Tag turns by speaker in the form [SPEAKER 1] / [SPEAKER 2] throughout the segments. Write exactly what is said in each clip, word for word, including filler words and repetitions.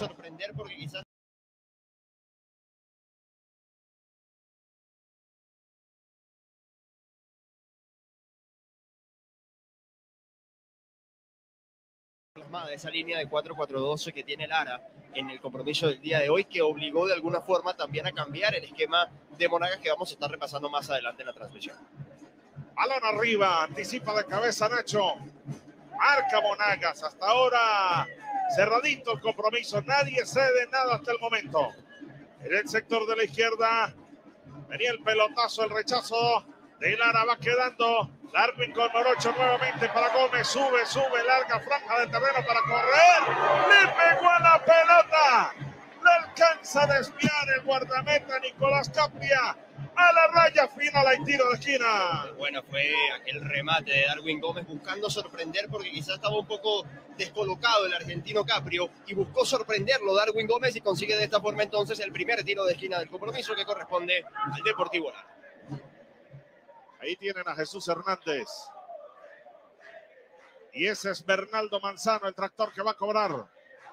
[SPEAKER 1] sorprender porque quizás plasmada esa línea de cuatro cuatro dos que tiene Lara en el compromiso del día de hoy, que obligó de alguna forma también a cambiar el esquema de Monagas, que vamos a estar repasando más adelante en la transmisión.
[SPEAKER 2] Balón arriba, anticipa de cabeza Nacho. Marca Monagas, hasta ahora cerradito el compromiso, nadie cede nada hasta el momento. En el sector de la izquierda venía el pelotazo, el rechazo de Lara, va quedando Darwin con Morocho nuevamente para Gómez, sube, sube, larga franja de terreno para correr, le pegó a la pelota, le alcanza a desviar el guardameta Nicolás Capria. A la raya final, hay tiro de esquina.
[SPEAKER 1] Bueno, fue aquel remate de Darwin Gómez buscando sorprender, porque quizás estaba un poco descolocado el argentino Caprio y buscó sorprenderlo Darwin Gómez y consigue de esta forma entonces el primer tiro de esquina del compromiso, que corresponde al Deportivo Lara.
[SPEAKER 2] Ahí tienen a Jesús Hernández. Y ese es Bernaldo Manzano, el tractor que va a cobrar.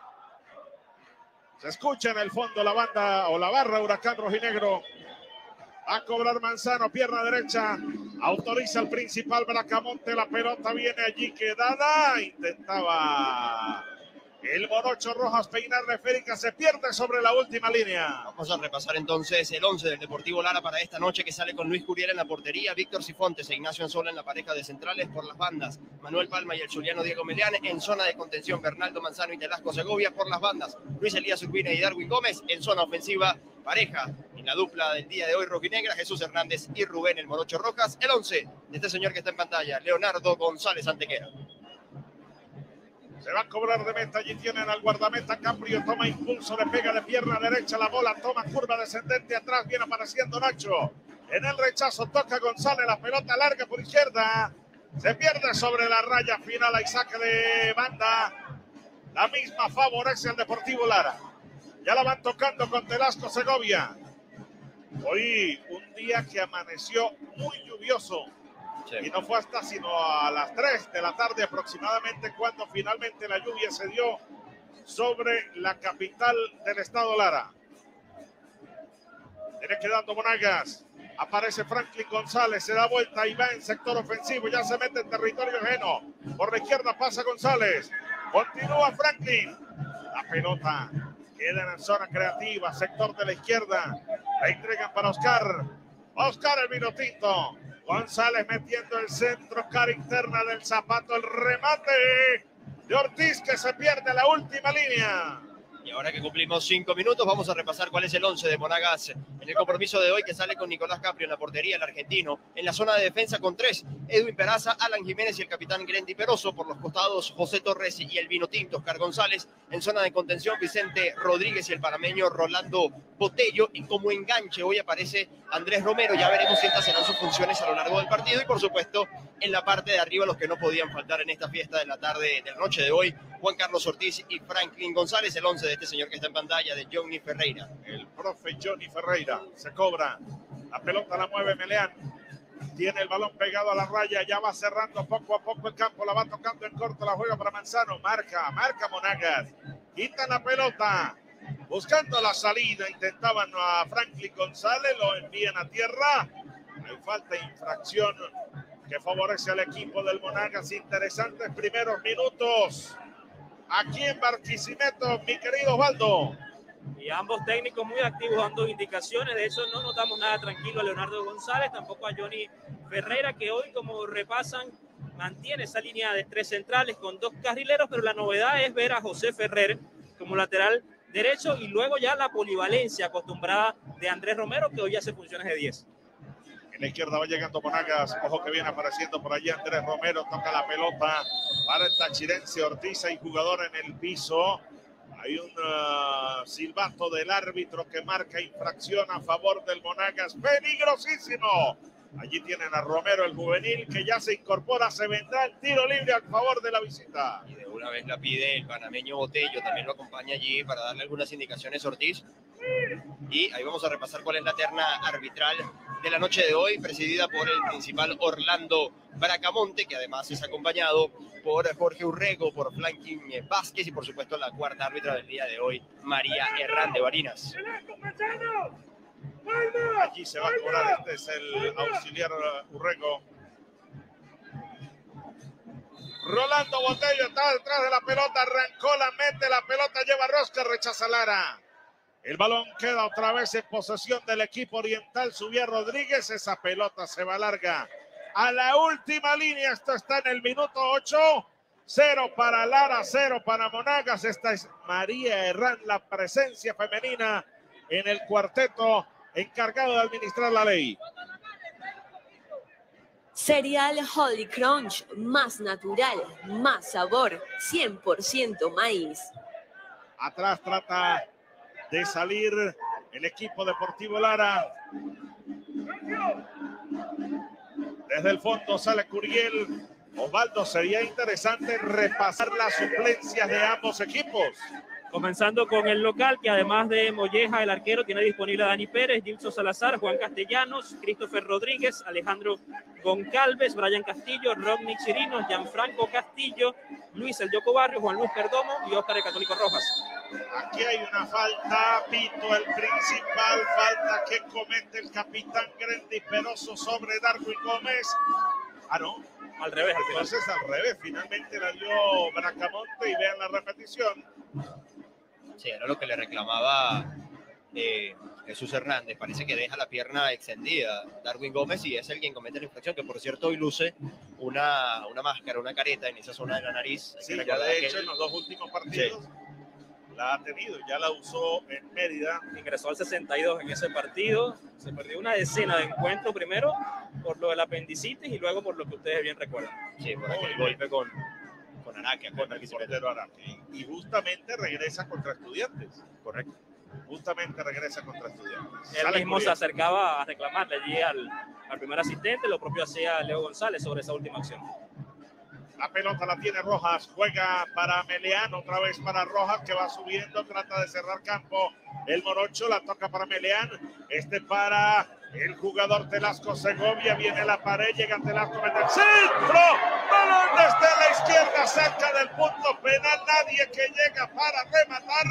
[SPEAKER 2] Se escucha en el fondo la banda o la barra Huracán Rojinegro. Va a cobrar Manzano, pierna derecha. Autoriza el principal Bracamonte. La pelota viene allí quedada. Intentaba el Morocho Rojas peinar de esférica. Se pierde sobre la última línea.
[SPEAKER 1] Vamos a repasar entonces el once del Deportivo Lara para esta noche, que sale con Luis Curiel en la portería, Víctor Sifontes e Ignacio Anzola en la pareja de centrales. Por las bandas, Manuel Palma y el zuliano Diego Meleán. En zona de contención, Bernaldo Manzano y Telasco Segovia. Por las bandas, Luis Elías Urbina y Darwin Gómez. En zona ofensiva, pareja en la dupla del día de hoy rojinegra, Jesús Hernández y Rubén el Morocho Rojas. El once de este señor que está en pantalla, Leonardo González Antequera.
[SPEAKER 2] Se va a cobrar de meta, allí tienen al guardameta Caprio, toma impulso, le pega de pierna derecha la bola, toma curva descendente atrás, viene apareciendo Nacho. En el rechazo toca González, la pelota larga por izquierda, se pierde sobre la raya final, hay saque de banda. La misma favorece al Deportivo Lara. Ya la van tocando con Telasco Segovia. Hoy un día que amaneció muy lluvioso. Sí. Y no fue hasta sino a las tres de la tarde aproximadamente cuando finalmente la lluvia se dio sobre la capital del estado Lara. Viene quedando Monagas. Aparece Franklin González, se da vuelta y va en sector ofensivo. Ya se mete en territorio ajeno. Por la izquierda pasa González. Continúa Franklin. La pelota queda en zona creativa, sector de la izquierda. La entregan para Oscar. Oscar el vino tinto. González metiendo el centro, cara interna del zapato, el remate de Ortiz que se pierde la última línea.
[SPEAKER 1] Y ahora que cumplimos cinco minutos, vamos a repasar cuál es el once de Monagas en el compromiso de hoy, que sale con Nicolás Caprio en la portería, el argentino. En la zona de defensa con tres, Edwin Peraza, Alan Jiménez y el capitán Grendy Peroso. Por los costados, José Torres y el vino tinto, Oscar González. En zona de contención, Vicente Rodríguez y el panameño Rolando Botello. Y como enganche hoy aparece Andrés Romero. Ya veremos si estas serán sus funciones a lo largo del partido. Y por supuesto, en la parte de arriba, los que no podían faltar en esta fiesta de la tarde, de la noche de hoy, Juan Carlos Ortiz y Franklin González. El once de este señor que está en pantalla, de Johnny Ferreira.
[SPEAKER 2] El profe Johnny Ferreira se cobra. La pelota la mueve Meleán. Tiene el balón pegado a la raya. Ya va cerrando poco a poco el campo. La va tocando en corto. La juega para Manzano. Marca, marca Monagas. Quitan la pelota. Buscando la salida. Intentaban a Franklin González. Lo envían a tierra. Hay falta de infracción que favorece al equipo del Monagas. Interesantes primeros minutos aquí en Barquisimeto, mi querido Osvaldo.
[SPEAKER 3] Y ambos técnicos muy activos dando indicaciones. De eso no notamos nada tranquilo a Leonardo González, tampoco a Johnny Ferreira, que hoy, como repasan, mantiene esa línea de tres centrales con dos carrileros, pero la novedad es ver a José Ferrer como lateral derecho y luego ya la polivalencia acostumbrada de Andrés Romero, que hoy hace funciones de diez.
[SPEAKER 2] En la izquierda va llegando Monagas, ojo que viene apareciendo por allí Andrés Romero, toca la pelota para el tachirense Ortiz, y jugador en el piso. Hay un uh, silbato del árbitro que marca infracción a favor del Monagas, peligrosísimo. Allí tienen a Romero, el juvenil, que ya se incorpora, se vendrá el tiro libre a favor de la visita.
[SPEAKER 1] Y de una vez la pide el panameño Botello, también lo acompaña allí para darle algunas indicaciones a Ortiz. Y ahí vamos a repasar cuál es la terna arbitral de la noche de hoy, presidida por el principal Orlando Bracamonte, que además es acompañado por Jorge Urrego, por Franklin Vázquez y por supuesto la cuarta árbitra del día de hoy, María Herrán Barinas.
[SPEAKER 2] Allí se va a cobrar, este es el auxiliar Urrego. Rolando Botello está detrás de la pelota, arrancó, la mete, la pelota lleva rosca, rechaza Lara. El balón queda otra vez en posesión del equipo oriental, subía Rodríguez, esa pelota se va larga a la última línea, esto está en el minuto ocho, cero para Lara, cero para Monagas, esta es María Herrán, la presencia femenina en el cuarteto encargado de administrar la ley.
[SPEAKER 4] Cereal Holy Crunch, más natural, más sabor, cien por ciento maíz.
[SPEAKER 2] Atrás trata de salir el equipo deportivo Lara. Desde el fondo sale Curiel. Osvaldo, sería interesante repasar las suplencias de ambos equipos.
[SPEAKER 3] Comenzando con el local, que además de Molleja, el arquero, tiene disponible a Dani Pérez, Gilson Salazar, Juan Castellanos, Christopher Rodríguez, Alejandro Goncalves, Brian Castillo, Rodney Chirinos, Gianfranco Castillo, Luis El Yoco Barrio, Juan Luis Perdomo y Óscar el Católico Rojas.
[SPEAKER 2] Aquí hay una falta, Pito, el principal, falta que comete el capitán Grendy Peroso sobre Darwin Gómez. Ah, no.
[SPEAKER 3] Al revés, al final.
[SPEAKER 2] Entonces al revés, finalmente la dio Bracamonte y vean la repetición.
[SPEAKER 1] Sí, era lo que le reclamaba eh, Jesús Hernández. Parece que deja la pierna extendida Darwin Gómez y es el quien comete la infracción, que por cierto hoy luce una, una máscara, una careta en esa zona de la nariz.
[SPEAKER 2] Sí, ya de hecho él, en los dos últimos partidos sí, la ha tenido, ya la usó en Mérida.
[SPEAKER 3] Ingresó al sesenta y dos en ese partido, se perdió una decena de encuentros, primero por lo del apendicitis y luego por lo que ustedes bien recuerdan.
[SPEAKER 1] Sí, por aquel golpe con... con Araque,
[SPEAKER 2] con el portero Araque. Y justamente regresa contra Estudiantes.
[SPEAKER 1] Correcto.
[SPEAKER 2] Justamente regresa contra Estudiantes.
[SPEAKER 3] Él
[SPEAKER 2] Sale
[SPEAKER 3] mismo
[SPEAKER 2] Curiel.
[SPEAKER 3] se acercaba a reclamarle allí al, al primer asistente, lo propio hacía Leo González sobre esa última acción.
[SPEAKER 2] La pelota la tiene Rojas, juega para Meleán, otra vez para Rojas que va subiendo, trata de cerrar campo. El Morocho la toca para Meleán, este para el jugador Telasco Segovia, viene la pared, llega Telasco, mete el centro, balón desde la izquierda, cerca del punto penal, nadie que llega para rematar.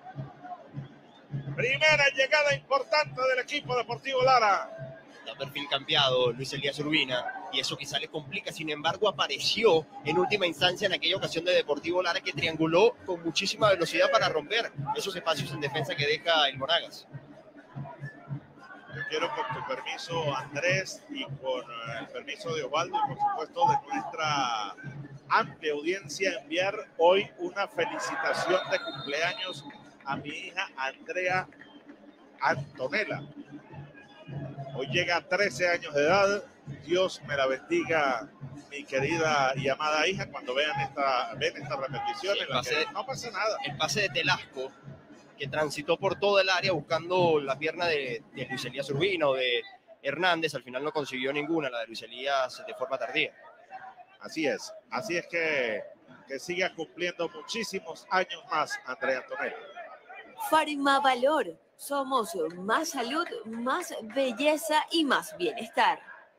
[SPEAKER 2] Primera llegada importante del equipo deportivo Lara.
[SPEAKER 1] Da perfil cambiado Luis Elías Urbina y eso quizá le complica, sin embargo apareció en última instancia en aquella ocasión de Deportivo Lara que trianguló con muchísima velocidad para romper esos espacios en defensa que deja el Monagas.
[SPEAKER 2] Yo quiero, con tu permiso, Andrés, y con el permiso de Osvaldo y por supuesto de nuestra amplia audiencia, enviar hoy una felicitación de cumpleaños a mi hija Andrea Antonella. Hoy llega a trece años de edad. Dios me la bendiga, mi querida y amada hija, cuando vean esta, ven esta repetición. Sí, en la que de, no pasa nada.
[SPEAKER 1] El pase de Telasco, que transitó por todo el área buscando la pierna de, de Luis Elías Urbina o de Hernández, al final no consiguió ninguna, la de Luis Elías de forma tardía.
[SPEAKER 2] Así es, así es que, que siga cumpliendo muchísimos años más, Andrea Antonella.
[SPEAKER 4] Farma Valor. Somos más salud, más belleza y más bienestar.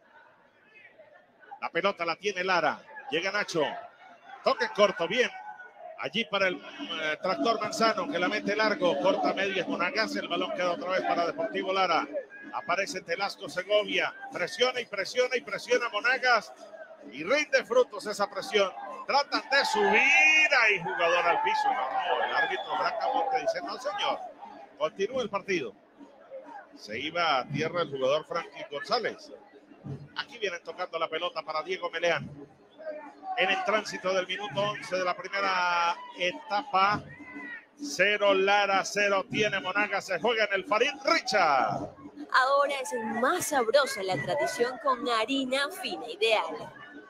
[SPEAKER 2] La pelota la tiene Lara. Llega Nacho. Toque corto, bien. Allí para el eh, tractor Manzano que la mete largo. Corta media Monagas. El balón queda otra vez para Deportivo Lara. Aparece Telasco Segovia. Presiona y presiona y presiona Monagas. Y rinde frutos esa presión. Tratan de subir. Ahí jugador al piso. No, no, el árbitro Bracamonte dice no, señor. Continúa el partido. Se iba a tierra el jugador Franklin González. Aquí vienen tocando la pelota para Diego Meleán. En el tránsito del minuto once de la primera etapa. Cero Lara, cero tiene Monagas. Se juega en el Farid Richard.
[SPEAKER 4] Ahora es más sabrosa la tradición con harina fina ideal.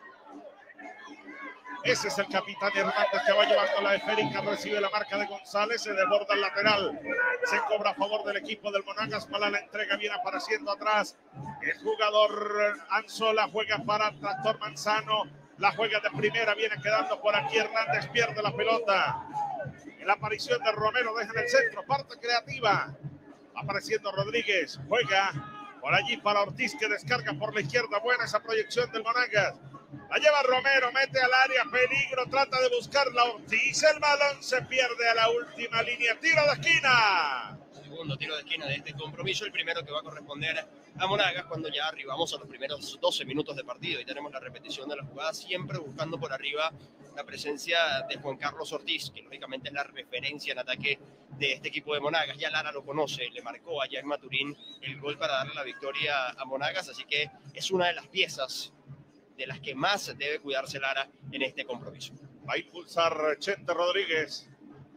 [SPEAKER 2] Ese es el capitán Hernández que va llevando la esférica, recibe la marca de González, se desborda el lateral, se cobra a favor del equipo del Monagas, para la entrega, viene apareciendo atrás el jugador Anzola, juega para Tractor Manzano, la juega de primera, viene quedando por aquí Hernández, pierde la pelota, en la aparición de Romero, deja en el centro, parte creativa, Apareciendo Rodríguez, juega por allí para Ortiz, que descarga por la izquierda. Buena esa proyección del Monagas. La lleva Romero, mete al área, peligro, trata de buscar la Ortiz. El balón se pierde a la última línea. Tiro de esquina.
[SPEAKER 1] Segundo tiro de esquina de este compromiso, el primero que va a corresponder a Monagas cuando ya arribamos a los primeros doce minutos de partido y tenemos la repetición de la jugada, siempre buscando por arriba la presencia de Juan Carlos Ortiz, que lógicamente es la referencia en ataque de este equipo de Monagas. Ya Lara lo conoce, le marcó allá en Maturín el gol para darle la victoria a Monagas, así que es una de las piezas de las que más debe cuidarse Lara en este compromiso.
[SPEAKER 2] Va a impulsar Chente Rodríguez.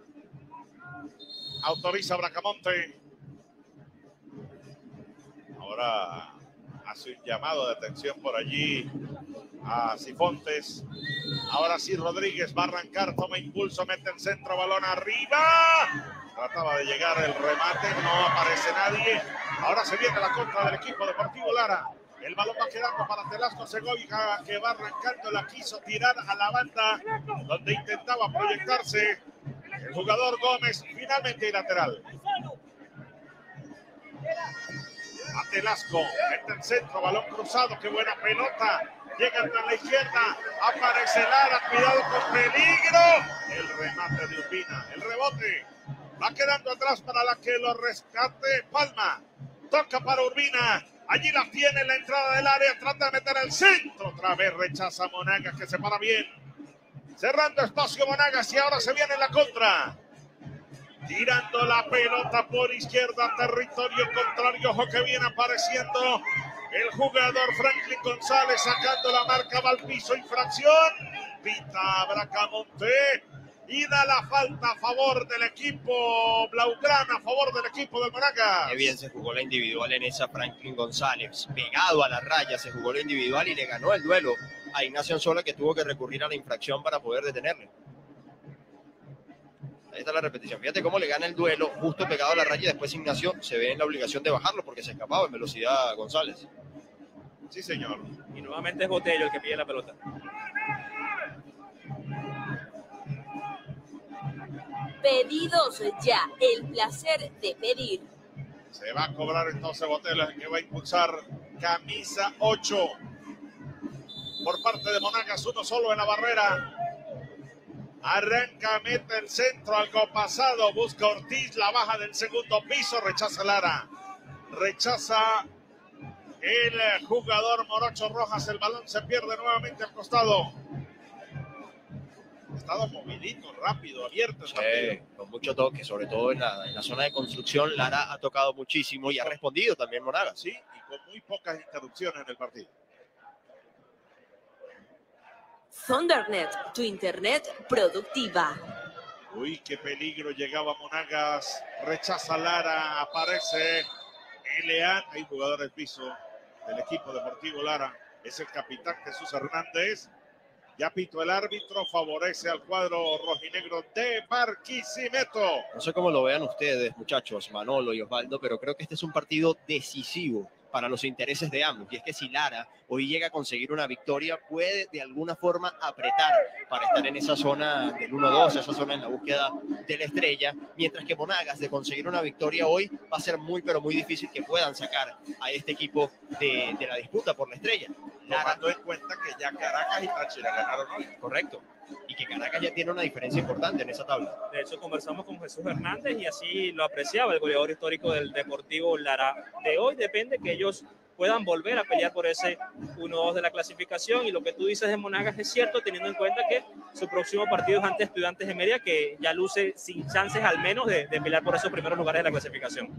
[SPEAKER 2] Autoriza Bracamonte. Ahora hace un llamado de atención por allí a Cifontes. Ahora sí Rodríguez va a arrancar, toma impulso, mete el centro, balón arriba. Trataba de llegar el remate, no aparece nadie. Ahora se viene la contra del equipo Deportivo Lara. El balón va quedando para Telasco Segovia, que va arrancando, la quiso tirar a la banda donde intentaba proyectarse el jugador Gómez, finalmente lateral. A Telasco, mete el centro, balón cruzado, qué buena pelota. Llegan a la izquierda, aparece Lara, cuidado con peligro. El remate de Urbina, el rebote. Va quedando atrás para la que lo rescate Palma. Toca para Urbina. Allí la tiene en la entrada del área, trata de meter el centro. Otra vez rechaza Monagas, que se para bien. Cerrando espacio Monagas y ahora se viene la contra. Tirando la pelota por izquierda, territorio contrario. Ojo que viene apareciendo el jugador Franklin González, sacando la marca, va al piso, infracción. Pita Bracamonte y da la falta a favor del equipo Blaugrana, a favor del equipo del Monagas.
[SPEAKER 1] Qué bien se jugó la individual en esa Franklin González. Pegado a la raya, se jugó la individual y le ganó el duelo a Ignacio Anzola, que tuvo que recurrir a la infracción para poder detenerle. Ahí está la repetición. Fíjate cómo le gana el duelo justo pegado a la raya y después Ignacio se ve en la obligación de bajarlo porque se escapaba en velocidad González.
[SPEAKER 2] Sí, señor.
[SPEAKER 3] Y nuevamente es Botello el que pide la pelota.
[SPEAKER 4] Pedidos ya, el placer de pedir.
[SPEAKER 2] Se va a cobrar entonces Botello, que va a impulsar camisa ocho. Por parte de Monagas, uno solo en la barrera. Arranca, mete el centro, algo pasado, busca Ortiz, la baja del segundo piso, rechaza Lara. Rechaza el jugador Morocho Rojas, el balón se pierde nuevamente al costado. Ha estado movidito, rápido, abierto.
[SPEAKER 1] Sí, con mucho toque, sobre todo en la, en la zona de construcción. Lara ha tocado muchísimo y ha respondido también Monagas.
[SPEAKER 2] Sí, y con muy pocas interrupciones en el partido.
[SPEAKER 4] Thundernet, tu internet productiva.
[SPEAKER 2] Uy, qué peligro, llegaba Monagas, rechaza Lara, aparece Eleán, hay jugadores piso del equipo Deportivo Lara, es el capitán Jesús Hernández. Ya pito el árbitro, favorece al cuadro rojinegro de Barquisimeto.
[SPEAKER 1] No sé cómo lo vean ustedes, muchachos, Manolo y Osvaldo, pero creo que este es un partido decisivo para los intereses de ambos. Y es que si Lara hoy llega a conseguir una victoria, puede de alguna forma apretar para estar en esa zona del uno dos, esa zona en la búsqueda de la estrella, mientras que Monagas, de conseguir una victoria hoy, va a ser muy, pero muy difícil que puedan sacar a este equipo de, de la disputa por la estrella.
[SPEAKER 2] Lara, tomando en cuenta que ya Caracas y Táchira ganaron hoy.
[SPEAKER 1] Correcto. Y que Caracas ya tiene una diferencia importante en esa tabla.
[SPEAKER 3] De hecho, conversamos con Jesús Hernández y así lo apreciaba el goleador histórico del Deportivo Lara. De hoy depende que ellos puedan volver a pelear por ese uno dos de la clasificación, y lo que tú dices de Monagas es cierto, teniendo en cuenta que su próximo partido es ante Estudiantes de Mérida, que ya luce sin chances al menos de, de pelear por esos primeros lugares de la clasificación.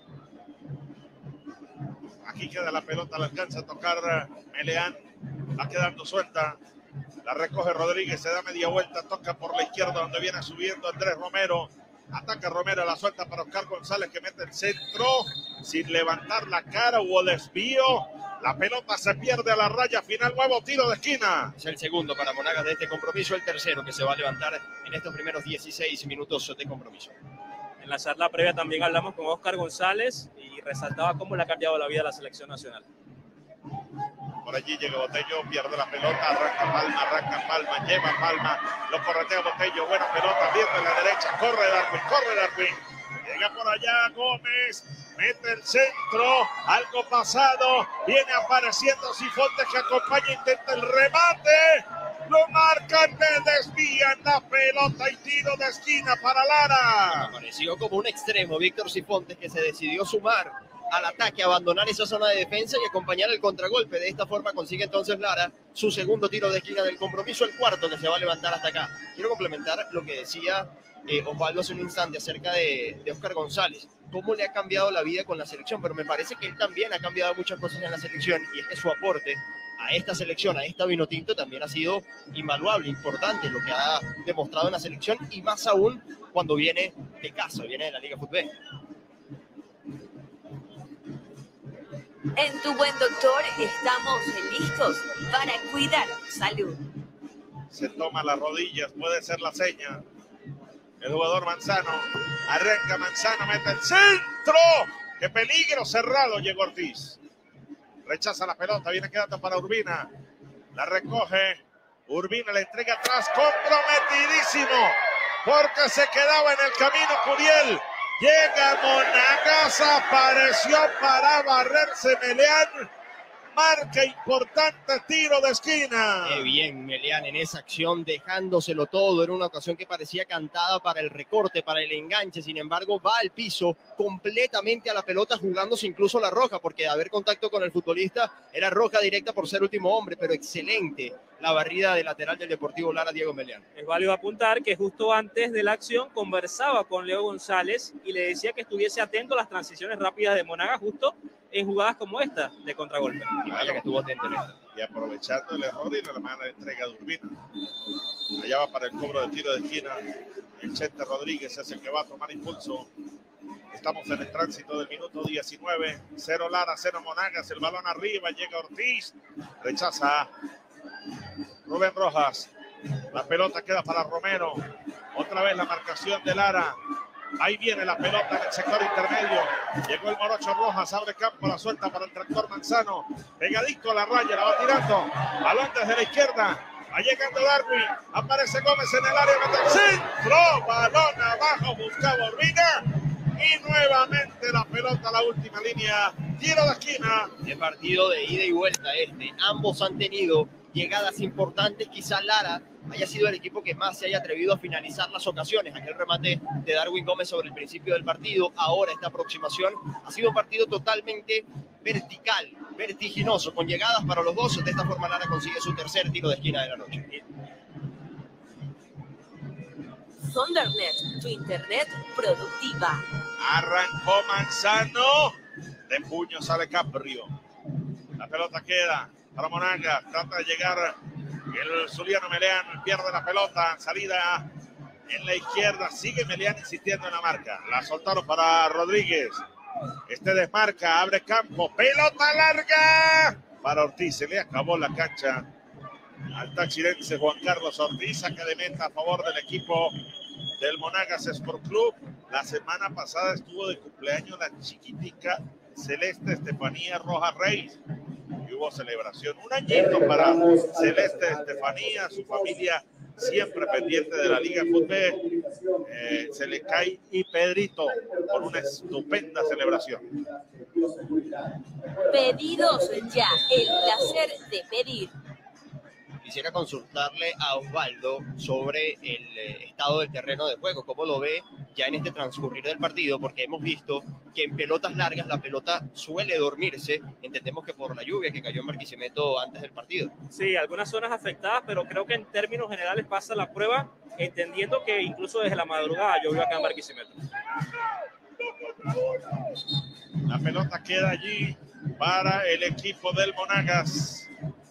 [SPEAKER 2] Aquí queda la pelota, la alcanza a tocar Meleán, va quedando suelta. La recoge Rodríguez, se da media vuelta, toca por la izquierda donde viene subiendo Andrés Romero. Ataca Romero, la suelta para Oscar González, que mete el centro sin levantar la cara, hubo desvío. La pelota se pierde a la raya final, nuevo tiro de esquina.
[SPEAKER 1] Es el segundo para Monagas de este compromiso, el tercero que se va a levantar en estos primeros dieciséis minutos de compromiso.
[SPEAKER 3] En la charla previa también hablamos con Oscar González y resaltaba cómo le ha cambiado la vida a la selección nacional.
[SPEAKER 2] Por allí llega Botello, pierde la pelota, arranca Palma, arranca Palma, lleva Palma, lo corretea Botello, buena pelota, viene a la derecha, corre Darwin, corre Darwin. Llega por allá Gómez, Mete el centro, algo pasado, viene apareciendo Cifontes que acompaña, intenta el remate, lo marcan, le desvían la pelota y tiro de esquina para Lara.
[SPEAKER 1] Apareció como un extremo Víctor Cifontes, que se decidió sumar al ataque, abandonar esa zona de defensa y acompañar el contragolpe. De esta forma consigue entonces Lara su segundo tiro de esquina del compromiso, el cuarto que se va a levantar hasta acá. Quiero complementar lo que decía eh, Osvaldo hace un instante acerca de, de Oscar González, cómo le ha cambiado la vida con la selección, pero me parece que él también ha cambiado muchas cosas en la selección, y es que su aporte a esta selección, a esta Vinotinto, también ha sido invaluable, importante, lo que ha demostrado en la selección, y más aún cuando viene de casa, viene de la Liga Fútbol.
[SPEAKER 4] En Tu Buen Doctor estamos listos para cuidar tu salud.
[SPEAKER 2] Se toma las rodillas, puede ser la seña. El jugador Manzano, arranca Manzano, mete el centro. ¡Qué peligro! Cerrado llegó Ortiz. Rechaza la pelota, viene quedando para Urbina. La recoge. Urbina le entrega atrás, comprometidísimo, porque se quedaba en el camino Curiel. Llega Monagas, apareció para barrerse Meleán. Marca importante, tiro de esquina.
[SPEAKER 1] Qué bien Meleán en esa acción, dejándoselo todo. Era una ocasión que parecía cantada para el recorte, para el enganche. Sin embargo, va al piso completamente a la pelota, jugándose incluso la roja, porque de haber contacto con el futbolista era roja directa por ser último hombre. Pero excelente la barrida de lateral del Deportivo Lara, Diego Meleán.
[SPEAKER 3] Es válido apuntar que justo antes de la acción conversaba con Leo González y le decía que estuviese atento a las transiciones rápidas de Monagas justo en jugadas como esta de contragolpe.
[SPEAKER 1] Y vaya que estuvo atento en esto.
[SPEAKER 2] Y aprovechando el error y la mala entrega de Urbina. Allá va para el cobro de tiro de esquina. El Chente Rodríguez es el que va a tomar impulso. Estamos en el tránsito del minuto diecinueve. Cero Lara, cero Monagas. El balón arriba, llega Ortiz. Rechaza Rubén Rojas. La pelota queda para Romero. Otra vez la marcación de Lara. Ahí viene la pelota en el sector intermedio. Llegó el Morocho Rojas, abre campo, la suelta para el tractor Manzano. Pegadito a la raya, la va tirando. Balón desde la izquierda. Va llegando Darwin. Aparece Gómez en el área. Mete el centro. Balón abajo, buscaba Urbina. Y nuevamente la pelota a la última línea. Tiro de esquina.
[SPEAKER 1] De partido de ida y vuelta este. Ambos han tenido llegadas importantes. Quizá Lara haya sido el equipo que más se haya atrevido a finalizar las ocasiones. Aquel remate de Darwin Gómez sobre el principio del partido, ahora esta aproximación, ha sido un partido totalmente vertical, vertiginoso, con llegadas para los dos. De esta forma Lara consigue su tercer tiro de esquina de la noche.
[SPEAKER 4] Sondernet, tu internet productiva.
[SPEAKER 2] Arrancó Manzano. De puño sale Caprio. La pelota queda para Monagas. Trata de llegar el zuliano Meleán, pierde la pelota, salida en la izquierda, sigue Meleán insistiendo en la marca, la soltaron para Rodríguez, este desmarca, abre campo, pelota larga para Ortiz, se le acabó la cancha al tachirense Juan Carlos Ortiz, saca de meta a favor del equipo del Monagas Sport Club. La semana pasada estuvo de cumpleaños la chiquitica Celeste Estefanía Rojas Reyes. Y hubo celebración. Un añito para Celeste Estefanía, su familia siempre pendiente de la Liga de Fútbol. Eh, se le cae y Pedrito con una estupenda celebración.
[SPEAKER 4] Pedidos ya, el placer de pedir.
[SPEAKER 1] Quisiera consultarle a Osvaldo sobre el eh, estado del terreno de juego, cómo lo ve ya en este transcurrir del partido, porque hemos visto que en pelotas largas la pelota suele dormirse, entendemos que por la lluvia que cayó en Barquisimeto antes del partido.
[SPEAKER 3] Sí, algunas zonas afectadas, pero creo que en términos generales pasa la prueba, entendiendo que incluso desde la madrugada llovió acá en Barquisimeto.
[SPEAKER 2] La pelota queda allí para el equipo del Monagas.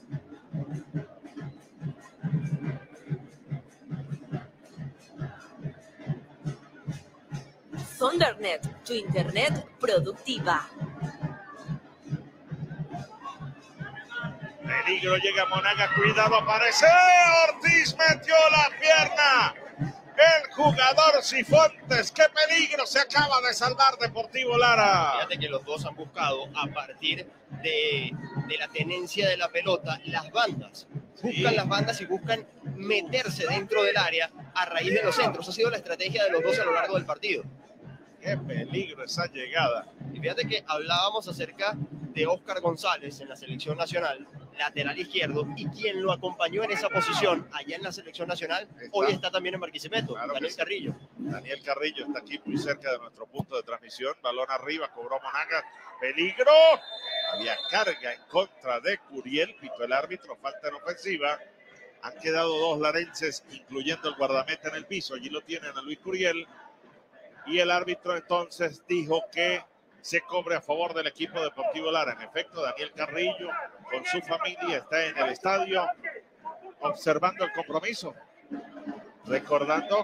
[SPEAKER 4] Sondernet, tu internet productiva.
[SPEAKER 2] Peligro, llega Monagas, cuidado, aparece Ortiz, metió la pierna. El jugador Cifontes, qué peligro, se acaba de salvar Deportivo Lara.
[SPEAKER 1] Fíjate que los dos han buscado a partir de, de la tenencia de la pelota las bandas. Buscan sí. las bandas y buscan meterse dentro del área a raíz de los centros. Ha sido la estrategia de los dos a lo largo del partido.
[SPEAKER 2] Qué peligro esa llegada.
[SPEAKER 1] Y fíjate que hablábamos acerca de Óscar González en la selección nacional, lateral izquierdo, y quien lo acompañó en esa posición allá en la selección nacional, está. Hoy está también en Barquisimeto,
[SPEAKER 2] Claro
[SPEAKER 1] Daniel
[SPEAKER 2] sí.
[SPEAKER 1] Carrillo.
[SPEAKER 2] Daniel Carrillo está aquí muy cerca de nuestro punto de transmisión. Balón arriba, cobró Monagas. Peligro. Había carga en contra de Curiel. Pitó el árbitro, falta en ofensiva. Han quedado dos larenses, incluyendo el guardameta en el piso. Allí lo tienen a Luis Curiel. Y el árbitro entonces dijo que se cobre a favor del equipo Deportivo Lara. En efecto, Daniel Carrillo con su familia está en el estadio observando el compromiso. Recordando.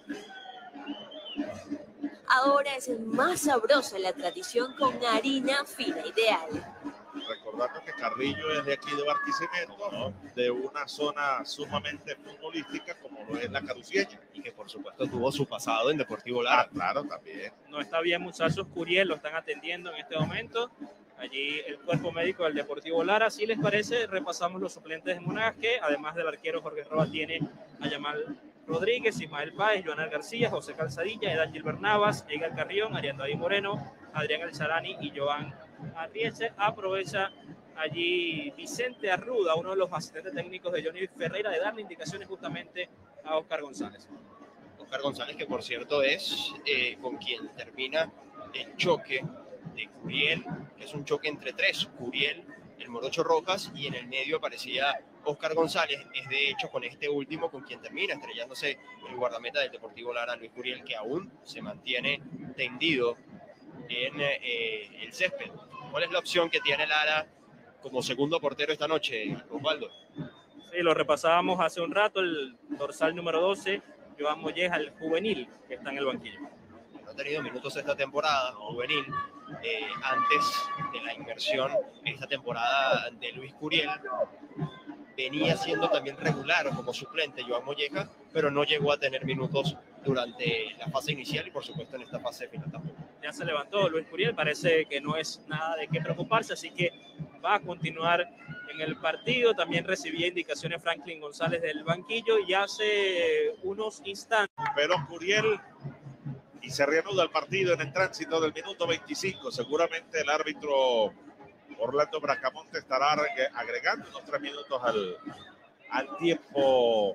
[SPEAKER 4] Ahora es más sabrosa la tradición con harina fina ideal.
[SPEAKER 2] Recordando que Carrillo es de aquí de Barquisimeto, ¿no? De una zona sumamente futbolística como lo es la Carucieña.
[SPEAKER 1] Y que por supuesto tuvo su pasado en Deportivo Lara.
[SPEAKER 2] Ah, claro, también.
[SPEAKER 3] No está bien, muchachos. Curiel lo están atendiendo en este momento. Allí el cuerpo médico del Deportivo Lara. Si les parece, repasamos los suplentes de Monagas, que además del arquero Jorge Roa tiene a Yamal Rodríguez, Ismael Páez, Joanal García, José Calzadilla, Edán Gilbert Navas, Edgar Carrión, Arián David Moreno, Adrián Alzarani y Joan Arrieche. Aprovecha allí Vicente Arruda, uno de los asistentes técnicos de Johnny Ferreira, de darle indicaciones justamente a Óscar González.
[SPEAKER 1] Óscar González, que por cierto es eh, con quien termina el choque de Curiel, que es un choque entre tres, Curiel, el Morocho Rojas, y en el medio aparecía Óscar González. Es de hecho con este último con quien termina estrellándose el guardameta del Deportivo Lara, Luis Curiel, que aún se mantiene tendido en eh, el césped. ¿Cuál es la opción que tiene Lara como segundo portero esta noche, Osvaldo?
[SPEAKER 3] Sí, lo repasábamos hace un rato, el dorsal número doce, Joan Molleja, el juvenil, que está en el banquillo.
[SPEAKER 1] No ha tenido minutos esta temporada, juvenil, eh, antes de la inversión esta temporada de Luis Curiel. Venía siendo también regular como suplente Joan Molleja, pero no llegó a tener minutos durante la fase inicial y por supuesto en esta fase final tampoco.
[SPEAKER 3] Ya se levantó Luis Curiel, parece que no es nada de qué preocuparse, así que va a continuar en el partido. También recibía indicaciones Franklin González del banquillo y hace unos instantes.
[SPEAKER 2] Pero Curiel, y se reanuda el partido en el tránsito del minuto veinticinco. Seguramente el árbitro Orlando Bracamonte estará agregando unos tres minutos al, al tiempo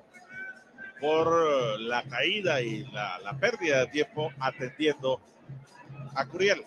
[SPEAKER 2] por la caída y la, la pérdida de tiempo atendiendo a Curiel.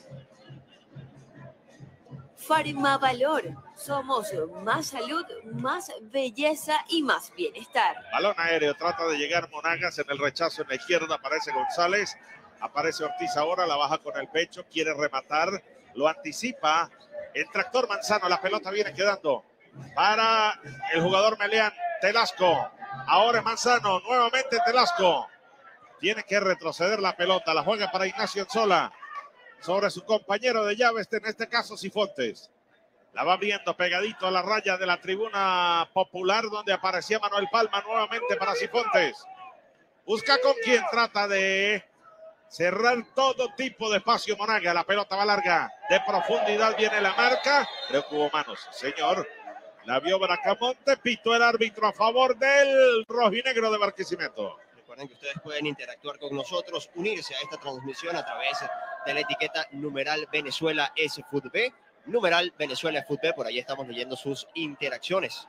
[SPEAKER 4] Farmavalor. Somos más salud, más belleza y más bienestar.
[SPEAKER 2] Balón aéreo, trata de llegar Monagas en el rechazo en la izquierda, aparece González, aparece Ortiz ahora, la baja con el pecho, quiere rematar, lo anticipa el tractor Manzano, la pelota viene quedando para el jugador Meleán, Telasco, ahora es Manzano, nuevamente Telasco, tiene que retroceder la pelota, la juega para Ignacio Anzola, sobre su compañero de llaves, en este caso Cifontes. La va viendo pegadito a la raya de la tribuna popular donde aparecía Manuel Palma nuevamente para Cifontes. Busca con quien trata de cerrar todo tipo de espacio Monagas. La pelota va larga, de profundidad viene la marca. Creo que hubo manos, señor. La vio Bracamonte, pitó el árbitro a favor del rojinegro de Barquisimeto.
[SPEAKER 1] Recuerden que ustedes pueden interactuar con nosotros, unirse a esta transmisión a través de la etiqueta numeral Venezuela S F U T B, numeral Venezuela F U T B, por ahí estamos leyendo sus interacciones.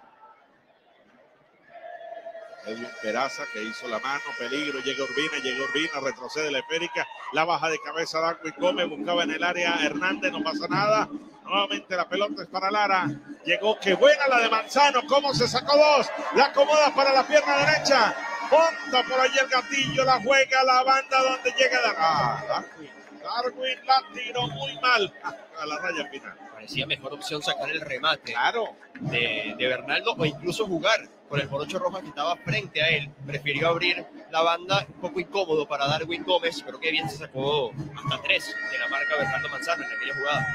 [SPEAKER 2] Edwin Peraza que hizo la mano, peligro, llega Urbina, llega Urbina, retrocede la esférica, la baja de cabeza Darwin Gómez, buscaba en el área Hernández, no pasa nada, nuevamente la pelota es para Lara, llegó, qué buena la de Manzano, cómo se sacó dos, la acomoda para la pierna derecha, monta por allí el gatillo, la juega la banda donde llega Darwin, ah, Darwin, Darwin la tiró muy mal a la raya final.
[SPEAKER 1] Parecía mejor opción sacar el remate
[SPEAKER 2] Claro.
[SPEAKER 1] de, de Bernaldo o incluso jugar con el Morocho Rojas que estaba frente a él. Prefirió abrir la banda, un poco incómodo para Darwin Gómez, pero que bien se sacó hasta tres de la marca Bernardo Manzano en aquella jugada.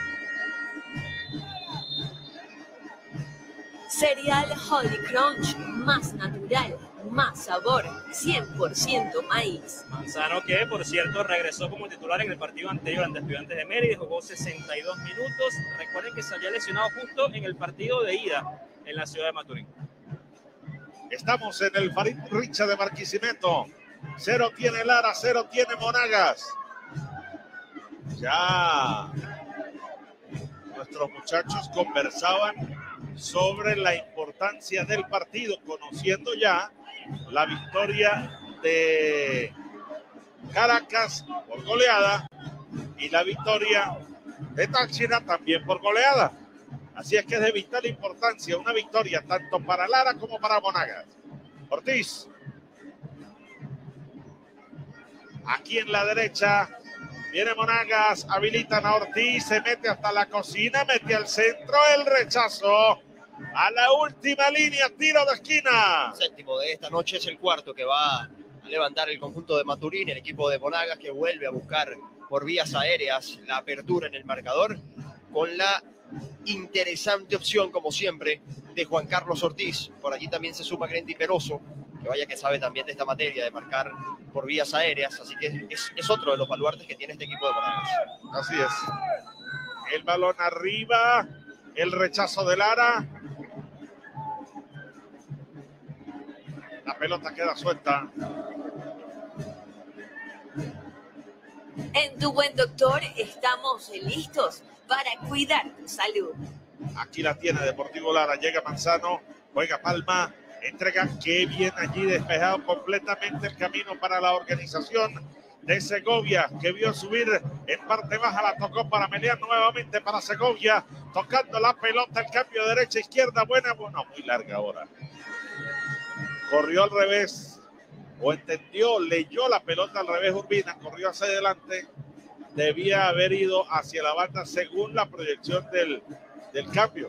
[SPEAKER 4] Cereal Holy Crunch, más natural, más sabor, cien por ciento maíz.
[SPEAKER 3] Manzano, que por cierto regresó como titular en el partido anterior ante Estudiantes de Mérida, jugó sesenta y dos minutos. Recuerden que se había lesionado justo en el partido de ida en la ciudad de Maturín.
[SPEAKER 2] Estamos en el Farid Richa de Barquisimeto. Cero tiene Lara, cero tiene Monagas. Ya nuestros muchachos conversaban sobre la importancia del partido, conociendo ya la victoria de Caracas por goleada y la victoria de Táchira también por goleada. Así es que es de vital importancia una victoria tanto para Lara como para Monagas. Ortiz. Aquí en la derecha viene Monagas, habilitan a Ortiz, se mete hasta la cocina, mete al centro, el rechazo a la última línea, tiro de esquina.
[SPEAKER 1] El séptimo de esta noche es el cuarto que va a levantar el conjunto de Maturín, el equipo de Monagas que vuelve a buscar por vías aéreas la apertura en el marcador con la interesante opción, como siempre, de Juan Carlos Ortiz. Por allí también se suma Grendy Peroso, que vaya que sabe también de esta materia de marcar por vías aéreas, así que es, es otro de los baluartes que tiene este equipo de Monagas.
[SPEAKER 2] Así es. El balón arriba, el rechazo de Lara. La pelota queda suelta.
[SPEAKER 4] En Tu Buen Doctor estamos listos para cuidar tu salud.
[SPEAKER 2] Aquí la tiene Deportivo Lara, llega Manzano, juega Palma, entrega, qué bien allí despejado completamente el camino para la organización de Segovia, que vio subir en parte baja, la tocó para Melián nuevamente para Segovia, tocando la pelota, el cambio de derecha, izquierda, buena, bueno, muy larga ahora. Corrió al revés, o entendió, leyó la pelota al revés Urbina, corrió hacia adelante, debía haber ido hacia la banda según la proyección del, del cambio.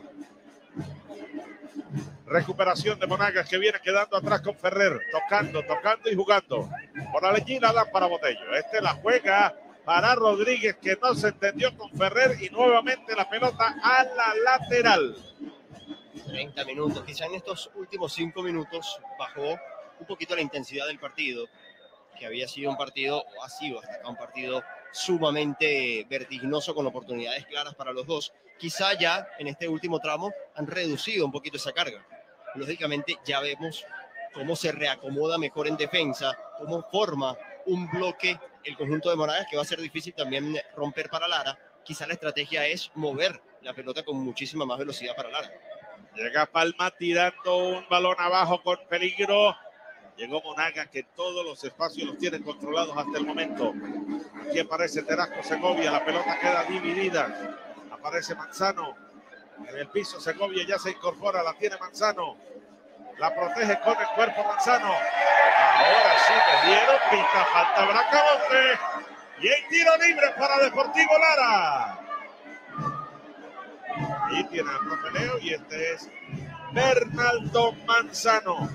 [SPEAKER 2] Recuperación de Monagas que viene quedando atrás con Ferrer, tocando, tocando y jugando. Por allí la dan para Botello. Este la juega para Rodríguez, que no se entendió con Ferrer, y nuevamente la pelota a la lateral.
[SPEAKER 1] treinta minutos, quizá en estos últimos cinco minutos bajó un poquito la intensidad del partido, que había sido un partido, o ha sido hasta acá un partido sumamente vertiginoso con oportunidades claras para los dos. Quizá ya en este último tramo han reducido un poquito esa carga. Lógicamente ya vemos cómo se reacomoda mejor en defensa, cómo forma un bloque el conjunto de Monagas que va a ser difícil también romper para Lara. Quizá la estrategia es mover la pelota con muchísima más velocidad para Lara.
[SPEAKER 2] Llega Palma tirando un balón abajo con peligro. Llegó Monagas, que todos los espacios los tiene controlados hasta el momento. Aquí aparece Terasco Segovia, la pelota queda dividida. Aparece Manzano en el piso, Segovia ya se incorpora, la tiene Manzano. La protege con el cuerpo Manzano. Ahora sí le dieron pita, falta Bracamonte. Y hay tiro libre para Deportivo Lara. Ahí tiene el profe Leo y este es Bernaldo Manzano.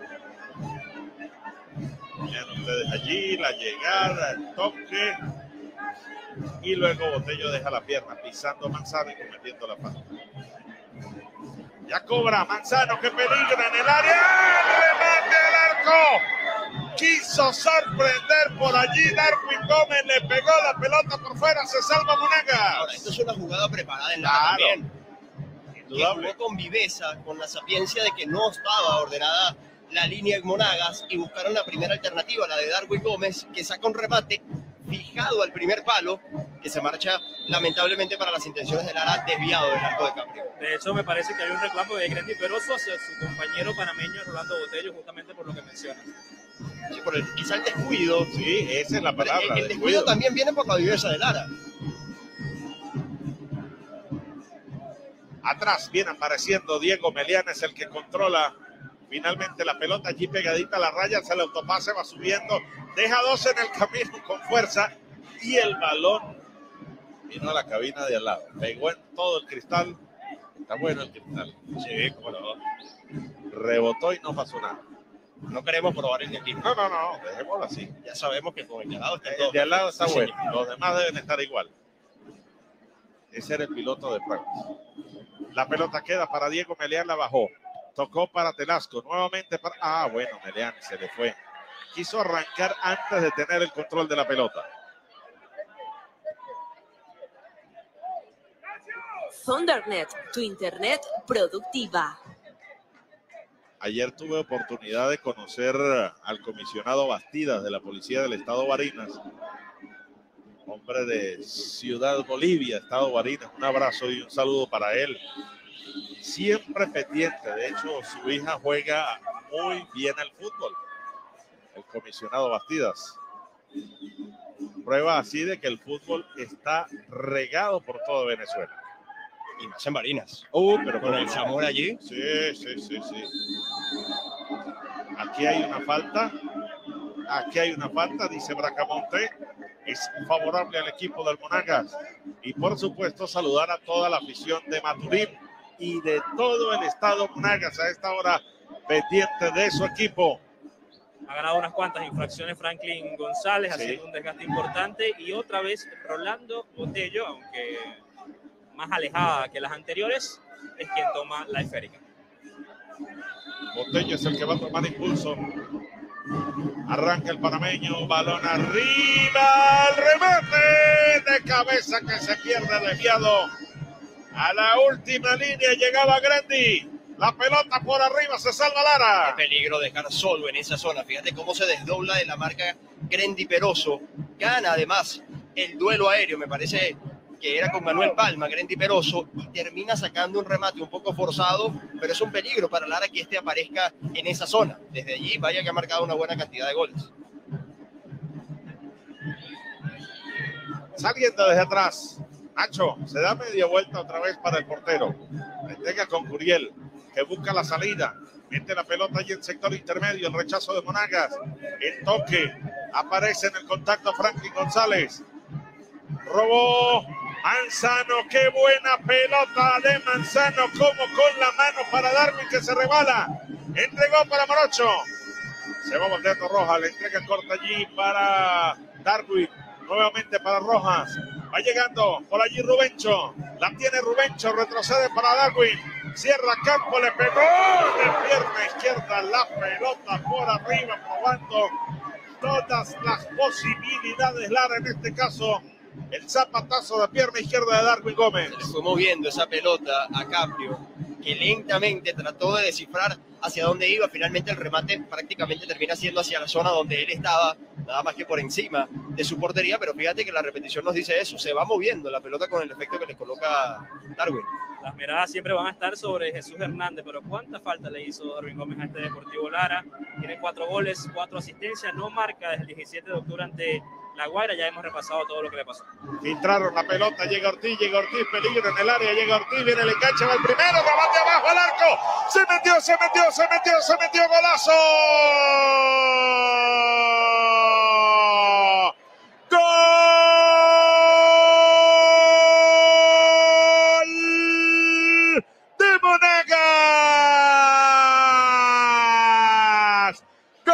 [SPEAKER 2] Vean ustedes allí la llegada, el toque. Y luego Botello deja la pierna pisando a Manzano y cometiendo la falta. Ya cobra Manzano, que peligra en el área. ¡Remate al arco! Quiso sorprender por allí Darwin Gómez, le pegó la pelota por fuera, se salva Monagas.
[SPEAKER 1] Ahora, esto es una jugada preparada en la
[SPEAKER 2] Claro.
[SPEAKER 1] también.
[SPEAKER 2] Indudable.
[SPEAKER 1] Que jugó con viveza, con la sapiencia de que no estaba ordenada la línea en Monagas y buscaron la primera alternativa, la de Darwin Gómez, que saca un remate fijado al primer palo, que se marcha lamentablemente para las intenciones de Lara, desviado del arco de Caprio.
[SPEAKER 3] De hecho, me parece que hay un reclamo de Grendy Peroso hacia su compañero panameño Rolando Botello, justamente por lo que menciona.
[SPEAKER 1] Sí, por el, quizá el descuido.
[SPEAKER 2] Sí, esa es la palabra.
[SPEAKER 1] El, el descuido también viene por la viveza de Lara.
[SPEAKER 2] Atrás viene apareciendo Diego Melián, es el que controla finalmente la pelota allí pegadita a la raya, se le autopase, va subiendo, deja dos en el camino con fuerza y el balón vino a la cabina de al lado, pegó en todo el cristal, está bueno el cristal, sí, cómo no, rebotó y no pasó nada.
[SPEAKER 1] No queremos probar el de aquí.
[SPEAKER 2] No, no, no, dejémoslo así.
[SPEAKER 1] Ya sabemos que con el de al lado está
[SPEAKER 2] El
[SPEAKER 1] todo.
[SPEAKER 2] de al lado está
[SPEAKER 1] Sí,
[SPEAKER 2] bueno,
[SPEAKER 1] señor.
[SPEAKER 2] los demás deben estar igual. Ese era el piloto de pruebas. La pelota queda para Diego Melián, la bajó. Tocó para Telasco, nuevamente para... Ah, bueno, Melián se le fue. Quiso arrancar antes de tener el control de la pelota.
[SPEAKER 4] Thundernet, tu internet productiva.
[SPEAKER 2] Ayer tuve oportunidad de conocer al comisionado Bastidas de la Policía del Estado Barinas. hombre de Ciudad Bolivia, Estado Barinas. Un abrazo y un saludo para él. Siempre pendiente. De hecho, su hija juega muy bien al fútbol. El comisionado Bastidas. Prueba así de que el fútbol está regado por todo Venezuela.
[SPEAKER 1] Y más en Barinas.
[SPEAKER 2] Uh, pero
[SPEAKER 1] con el Zamora allí.
[SPEAKER 2] Sí, sí, sí, sí. Aquí hay una falta. Aquí hay una falta, dice Bracamonte. Es favorable al equipo del Monagas. Y por supuesto saludar a toda la afición de Maturín y de todo el estado Monagas a esta hora pendiente de su equipo.
[SPEAKER 3] Ha ganado unas cuantas infracciones Franklin González,
[SPEAKER 2] Sí.
[SPEAKER 3] haciendo un desgaste importante. Y otra vez Rolando Botello, aunque más alejada que las anteriores, es quien toma la esférica.
[SPEAKER 2] Botello es el que va a tomar impulso. Arranca el panameño, balón arriba, el remate de cabeza que se pierde desviado. A la última línea llegaba Grandi. La pelota por arriba, se salva Lara.
[SPEAKER 1] Qué peligro dejar solo en esa zona. Fíjate cómo se desdobla de la marca Grendi Peroso. Gana además el duelo aéreo, me parece que era con Manuel Palma, Grendi Peroso, y termina sacando un remate un poco forzado, pero es un peligro para Lara que este aparezca en esa zona. Desde allí, vaya que ha marcado una buena cantidad de goles.
[SPEAKER 2] Saliendo desde atrás, Nacho se da media vuelta otra vez para el portero. La entrega con Curiel, que busca la salida. Mete la pelota allí en sector intermedio, el rechazo de Monagas. El toque, aparece en el contacto Franklin González. Robó Manzano, qué buena pelota de Manzano, como con la mano para Darwin que se rebala. Entregó para Morocho. Se va volteando Rojas, le entrega corta allí para Darwin. Nuevamente para Rojas. Va llegando por allí Rubencho. La tiene Rubencho, retrocede para Darwin. Cierra campo, le pegó de pierna izquierda la pelota por arriba, probando todas las posibilidades. Lara, en este caso, el zapatazo de pierna izquierda de Darwin Gómez.
[SPEAKER 1] Se le fue moviendo esa pelota a Caprio, que lentamente trató de descifrar hacia dónde iba. Finalmente el remate prácticamente termina siendo hacia la zona donde él estaba, nada más que por encima de su portería, pero fíjate que la repetición nos dice eso, se va moviendo la pelota con el efecto que le coloca Darwin.
[SPEAKER 3] Las miradas siempre van a estar sobre Jesús Hernández, pero ¿cuánta falta le hizo Darwin Gómez a este Deportivo Lara? Tiene cuatro goles, cuatro asistencias, no marca desde el diecisiete de octubre ante La Guaira. Ya hemos repasado todo lo que le pasó.
[SPEAKER 2] Filtraron la pelota, llega Ortiz, llega Ortiz, peligro en el área, llega Ortiz, viene el enganche, va el primero, remate abajo al arco, se metió, se metió, se metió, se metió, golazo. ¡Gol de Monagas! ¡Gol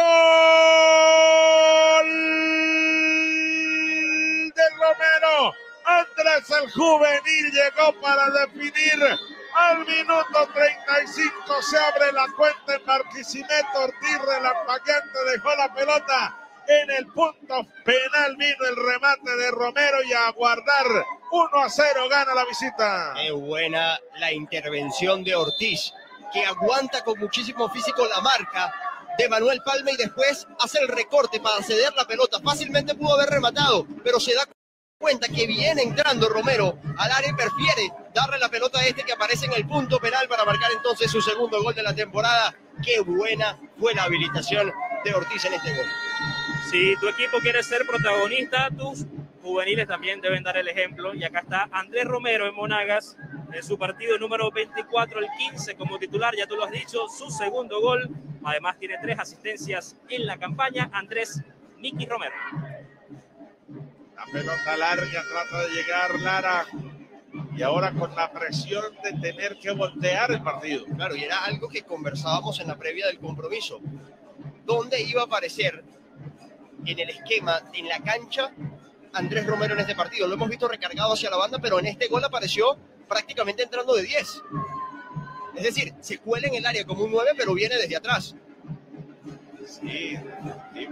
[SPEAKER 2] de Romero! Andrés el juvenil llegó para definir. Al minuto treinta y cinco se abre la cuenta en Barquisimeto. Ortiz relampagueante dejó la pelota en el punto penal. Vino el remate de Romero y a guardar. uno a cero gana la visita.
[SPEAKER 1] Qué buena la intervención de Ortiz, que aguanta con muchísimo físico la marca de Manuel Palma y después hace el recorte para ceder la pelota. Fácilmente pudo haber rematado, pero se da cuenta que viene entrando Romero al área y prefiere darle la pelota a este que aparece en el punto penal para marcar entonces su segundo gol de la temporada. Qué buena fue la habilitación de Ortiz en este gol.
[SPEAKER 3] Si tu equipo quiere ser protagonista, tus juveniles también deben dar el ejemplo. Y acá está Andrés Romero en Monagas, en su partido número veinticuatro, el quince como titular, ya tú lo has dicho, su segundo gol. Además tiene tres asistencias en la campaña, Andrés Nicky Romero.
[SPEAKER 2] La pelota larga, trata de llegar Lara. Y ahora con la presión de tener que voltear el partido.
[SPEAKER 1] Claro, y era algo que conversábamos en la previa del compromiso. ¿Dónde iba a aparecer en el esquema, en la cancha, Andrés Romero en este partido? Lo hemos visto recargado hacia la banda, pero en este gol apareció prácticamente entrando de diez. Es decir, se cuela en el área como un nueve, pero viene desde atrás.
[SPEAKER 2] Sí, sí.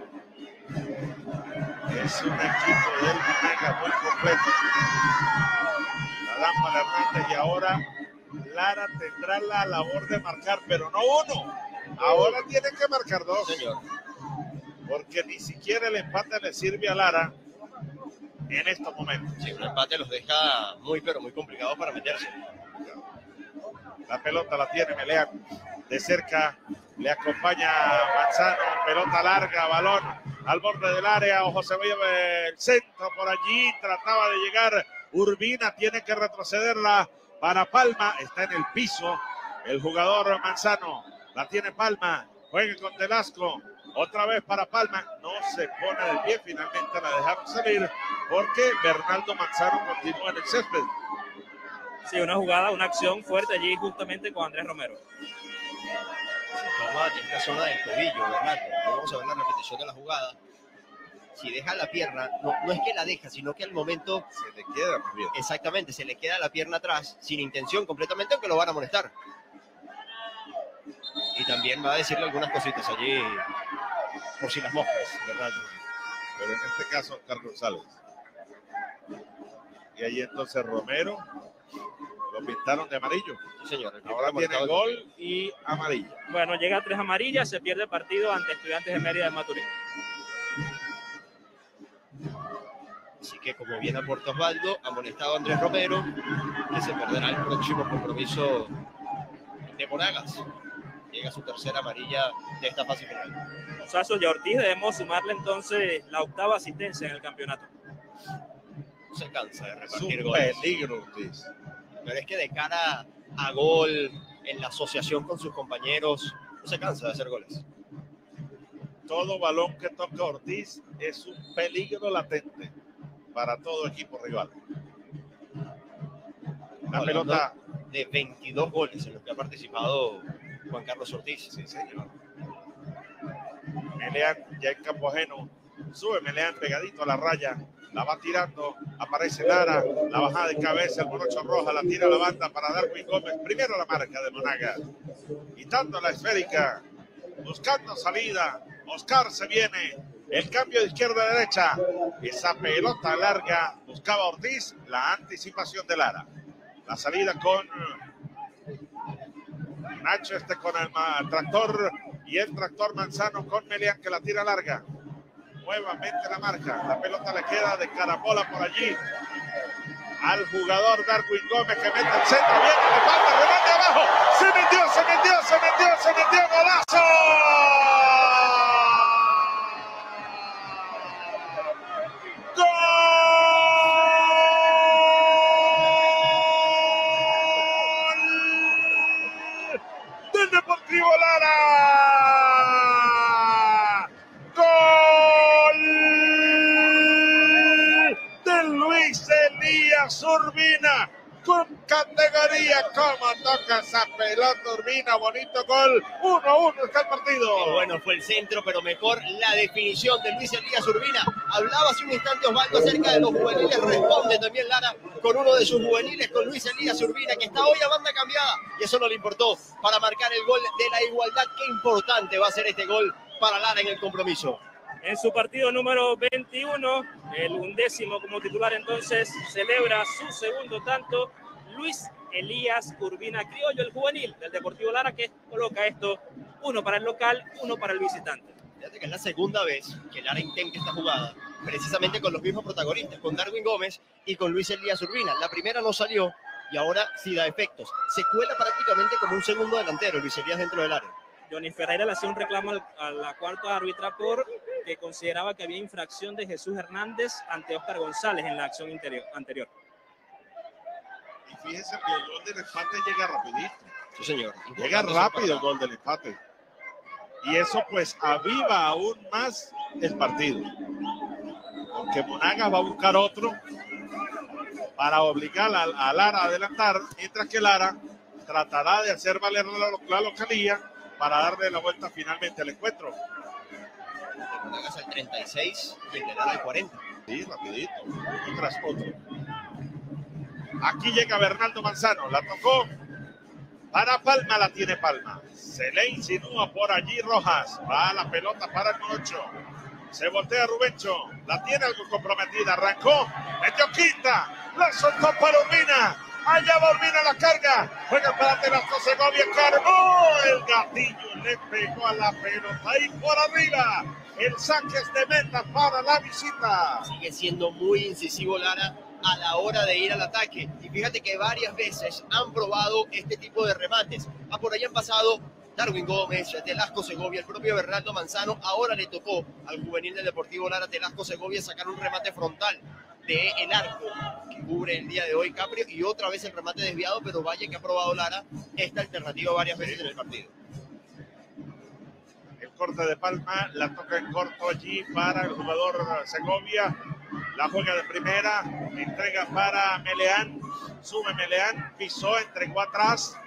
[SPEAKER 2] Es un equipo del Monagas muy completo. La Lámpara Hernández, y ahora Lara tendrá la labor de marcar, pero no uno. Ahora tiene que marcar dos.
[SPEAKER 1] Señor.
[SPEAKER 2] Porque ni siquiera el empate le sirve a Lara. en estos momentos.
[SPEAKER 1] Sí, un empate los deja muy, pero muy complicados para meterse.
[SPEAKER 2] La pelota la tiene Meleán de cerca, le acompaña Manzano, pelota larga, balón al borde del área, ojo, se ve el centro por allí, trataba de llegar Urbina, tiene que retrocederla para Palma, está en el piso el jugador Manzano, la tiene Palma, juega con Telasco, otra vez para Palma, no se pone de pie, finalmente la dejaron salir porque Bernardo Manzano continúa en el césped.
[SPEAKER 3] Sí, una jugada, una acción fuerte allí justamente con Andrés Romero.
[SPEAKER 1] Se toma esta zona del tobillo, Bernardo. Vamos a ver la repetición de la jugada. Si deja la pierna, no, no es que la deja, sino que al momento
[SPEAKER 2] Se le queda bien.
[SPEAKER 1] exactamente, se le queda la pierna atrás, sin intención completamente, aunque lo van a molestar. Y también va a decirle algunas cositas allí, por si las moscas, Bernardo.
[SPEAKER 2] Pero en este caso, Carlos González. Y ahí entonces Romero lo pintaron de amarillo.
[SPEAKER 1] Sí, señor. El
[SPEAKER 2] Ahora tiene
[SPEAKER 1] marcado
[SPEAKER 2] gol y amarillo.
[SPEAKER 3] Bueno, llega a tres amarillas, se pierde el partido ante Estudiantes de Mérida de Maturín.
[SPEAKER 1] Así que, como bien aporta Osvaldo, amonestado Andrés Romero, que se perderá el próximo compromiso de Monagas. Llega su tercera amarilla de esta fase final.
[SPEAKER 3] Osazo y Ortiz, debemos sumarle entonces la octava asistencia en el campeonato.
[SPEAKER 1] No se cansa de
[SPEAKER 2] Es
[SPEAKER 1] repartir
[SPEAKER 2] un
[SPEAKER 1] goles.
[SPEAKER 2] peligro, Ortiz.
[SPEAKER 1] Pero es que de cara a gol, en la asociación con sus compañeros, no se cansa de hacer goles.
[SPEAKER 2] Todo balón que toca Ortiz es un peligro latente para todo equipo rival. La
[SPEAKER 1] Hablando
[SPEAKER 2] pelota,
[SPEAKER 1] de veintidós goles en los que ha participado Juan Carlos Ortiz.
[SPEAKER 2] sí señor. Meleán ya en campo ajeno, sube Meleán pegadito a la raya, la va tirando, aparece Lara, la bajada de cabeza, el Morocho Roja, la tira a la banda para Darwin Gómez, primero la marca de Monagas, quitando la esférica, buscando salida, Oscar se viene, el cambio de izquierda a derecha, esa pelota larga, buscaba Ortiz, la anticipación de Lara, la salida con Nacho, este con el tractor, y el tractor Manzano con Meleán que la tira larga. Nuevamente la marca, la pelota le queda de carabola por allí al jugador Darwin Gómez que mete el centro, viene, le falta, remate abajo, se metió, se metió, se metió, se metió, golazo. ¡Gol! Del Deportivo Lara. ¡Gol! De Luis Elías Urbina. Con categoría, como toca esa pelota Urbina, bonito gol, uno a uno está el partido.
[SPEAKER 1] Qué bueno fue el centro, pero mejor la definición de Luis Elías Urbina. Hablaba hace un instante Osvaldo acerca de los juveniles, responde también Lara con uno de sus juveniles, con Luis Elías Urbina, que está hoy a banda cambiada, y eso no le importó para marcar el gol de la igualdad. Qué importante va a ser este gol para Lara en el compromiso.
[SPEAKER 3] En su partido número veintiuno, el undécimo como titular, entonces celebra su segundo tanto Luis Elías Urbina Criollo, el juvenil del Deportivo Lara, que coloca esto, uno para el local, uno para el visitante.
[SPEAKER 1] Fíjate que es la segunda vez que Lara intenta esta jugada, precisamente con los mismos protagonistas, con Darwin Gómez y con Luis Elías Urbina. La primera no salió y ahora sí da efectos. Se cuela prácticamente como un segundo delantero Luis Elías dentro del área.
[SPEAKER 3] Johnny Ferreira le hacía un reclamo a la cuarta árbitra por que consideraba que había infracción de Jesús Hernández ante Oscar González en la acción interior, anterior.
[SPEAKER 2] Y fíjense que el gol del empate llega rapidito.
[SPEAKER 1] Sí, señor.
[SPEAKER 2] Llega rápido el gol del empate. Y eso pues aviva aún más el partido. Porque Monagas va a buscar otro para obligar a, a Lara a adelantar, mientras que Lara tratará de hacer valer la, la localía para darle la vuelta finalmente al encuentro.
[SPEAKER 1] El Monagas al treinta y seis y el de Lara al cuarenta.
[SPEAKER 2] Sí, rapidito, uno tras otro. Aquí llega Bernardo Manzano, la tocó para Palma, la tiene Palma. Se le insinúa por allí Rojas, va la pelota para el Morocho. Se voltea Rubencho, la tiene algo comprometida, arrancó, metió quinta, la soltó para Urbina. Allá va Urbina, la carga, juega para Telasco Segovia, cargó el gatillo, le pegó a la pelota ahí por arriba. El saque es de meta para la visita.
[SPEAKER 1] Sigue siendo muy incisivo Lara a la hora de ir al ataque. Y fíjate que varias veces han probado este tipo de remates. Ah, por ahí han pasado Darwin Gómez, Telasco Segovia, el propio Bernardo Manzano. Ahora le tocó al juvenil del Deportivo Lara, Telasco Segovia, sacar un remate frontal de el arco que cubre el día de hoy Caprio, y otra vez el remate desviado, pero vaya que ha probado Lara esta alternativa varias veces en el partido.
[SPEAKER 2] El corte de Palma, la toca en corto allí para el jugador Segovia, la juega de primera, entrega para Meleán, sube Meleán, pisó, entregó atrás.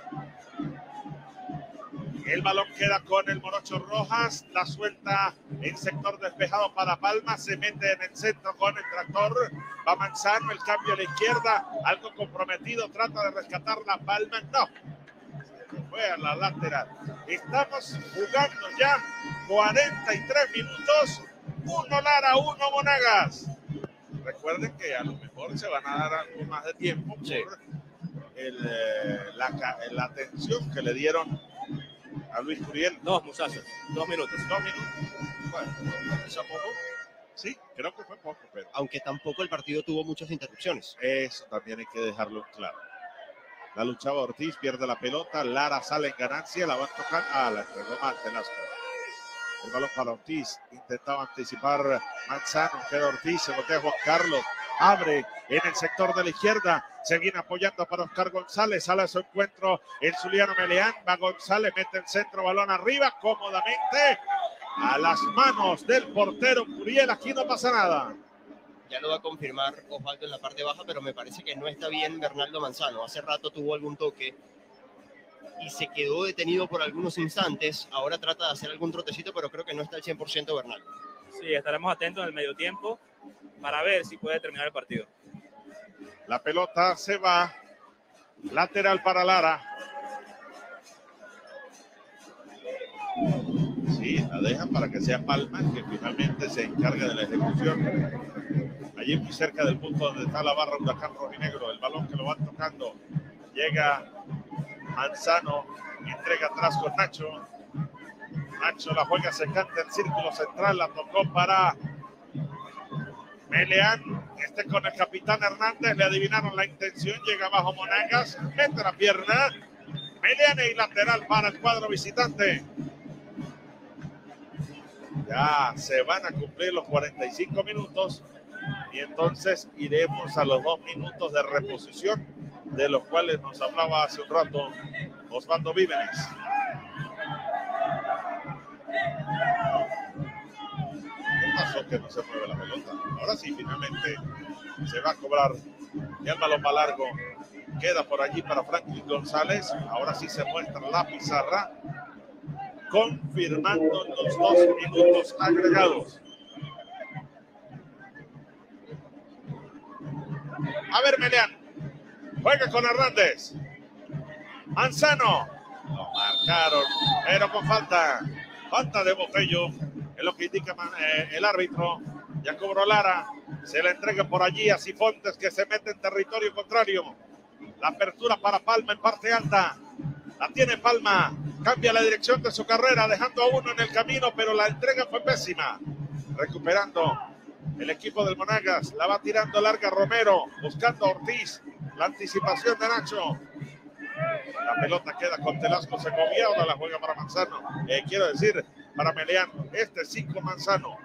[SPEAKER 2] El balón queda con el Morocho Rojas, la suelta en sector despejado para Palma, se mete en el centro con el tractor, va Manzano, el cambio a la izquierda, algo comprometido, trata de rescatar la Palma, no, se fue a la lateral. Estamos jugando ya cuarenta y tres minutos, uno Lara, uno Monagas. Recuerden que a lo mejor se van a dar algo más de tiempo por sí. el, eh, la, la atención que le dieron a Luis Curiel.
[SPEAKER 3] Dos, muchachos. Dos minutos.
[SPEAKER 2] Dos minutos. Bueno, ¿eso poco? Sí, creo que fue poco, pero...
[SPEAKER 1] Aunque tampoco el partido tuvo muchas interrupciones.
[SPEAKER 2] Eso también hay que dejarlo claro. La luchaba Ortiz, pierde la pelota, Lara sale en ganancia, la va a tocar. Ah, la entregó mal, Telasco. El balón para Ortiz, intentaba anticipar Manzano, queda Ortiz, se voltea Juan Carlos, abre en el sector de la izquierda, se viene apoyando para Oscar González, sale a su encuentro el zuliano Meleán, va González, mete el centro, balón arriba, cómodamente, a las manos del portero Curiel, aquí no pasa nada.
[SPEAKER 1] Ya lo va a confirmar Osvaldo en la parte baja, pero me parece que no está bien Bernardo Manzano. Hace rato tuvo algún toque y se quedó detenido por algunos instantes. Ahora trata de hacer algún trotecito, pero creo que no está al cien por ciento Bernardo.
[SPEAKER 3] Sí, estaremos atentos en el medio tiempo para ver si puede terminar el partido.
[SPEAKER 2] La pelota se va, lateral para Lara. Sí, la dejan para que sea Palma, que finalmente se encarga de la ejecución. Allí muy cerca del punto donde está la barra Huracán Rojinegro, el balón que lo van tocando. Llega Manzano, entrega atrás con Nacho. Nacho la juega, se canta el círculo central, la tocó para Meleán. Este con el capitán Hernández, le adivinaron la intención, llega abajo Monagas, mete la pierna. Meleán y lateral para el cuadro visitante. Ya se van a cumplir los cuarenta y cinco minutos y entonces iremos a los dos minutos de reposición, de los cuales nos hablaba hace un rato Osvaldo Vívenes. ¿Qué pasó que no se mueve la pelota? Ahora sí, finalmente se va a cobrar. Y el balón va largo. Queda por allí para Franklin González. Ahora sí se muestra la pizarra, confirmando los dos minutos agregados. A ver, Meleán. Juega con Hernández. Manzano. Lo marcaron, pero con falta. Falta de Botello. Es lo que indica eh, el árbitro. Ya cobró Lara. Se le entrega por allí a Cifontes, que se mete en territorio contrario. La apertura para Palma en parte alta. La tiene Palma. Cambia la dirección de su carrera, dejando a uno en el camino, pero la entrega fue pésima. Recuperando el equipo del Monagas. La va tirando larga Romero, buscando a Ortiz. La anticipación de Nacho. La pelota queda con Telasco Segovia, ahora la juega para Manzano. Eh, quiero decir, para Meleán. Este sí con Manzano.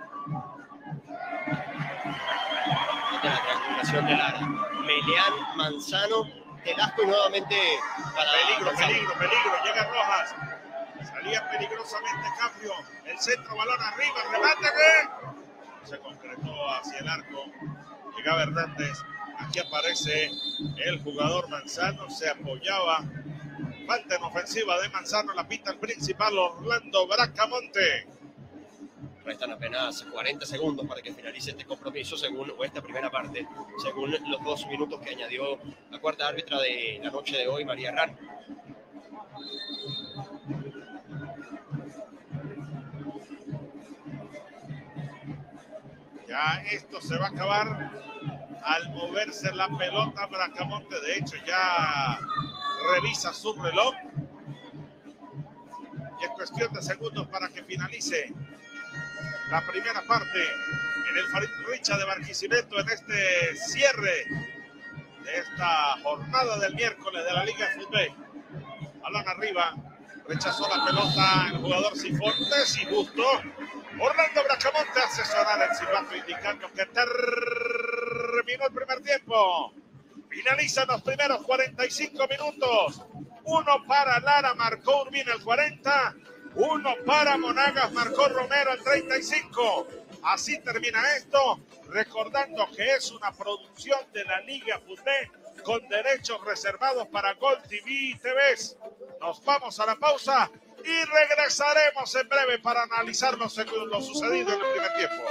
[SPEAKER 1] De la triangulación de Lara. Meleán, Manzano, Telasco y nuevamente para
[SPEAKER 2] peligro,
[SPEAKER 1] Manzano.
[SPEAKER 2] peligro, peligro. Llega Rojas. Salía peligrosamente Caprio. El centro, balón arriba, remate que se concretó hacia el arco. Llegaba Hernández. Aquí aparece el jugador Manzano. Se apoyaba. Falta en ofensiva de Manzano. La pita el principal Orlando Bracamonte.
[SPEAKER 1] Restan apenas cuarenta segundos para que finalice este compromiso, según o esta primera parte, según los dos minutos que añadió la cuarta árbitra de la noche de hoy, María Herrán.
[SPEAKER 2] Ya esto se va a acabar al moverse la pelota. Bracamonte, de hecho, ya revisa su reloj. Y es cuestión de segundos para que finalice la primera parte en el Farid Richa de Barquisimeto en este cierre de esta jornada del miércoles de la Liga de Fútbol. Balón arriba, rechazó la pelota el jugador Cifontes y Busto. Orlando Bracamonte hace sonar el silbato indicando que terminó el primer tiempo. Finalizan los primeros cuarenta y cinco minutos. Uno para Lara, marcó Urbina el cuarenta. Uno para Monagas, marcó Romero el treinta y cinco. Así termina esto, recordando que es una producción de la Liga Fútbol con derechos reservados para Gol T V y T V. Nos vamos a la pausa y regresaremos en breve para analizar lo, lo sucedido en el primer tiempo.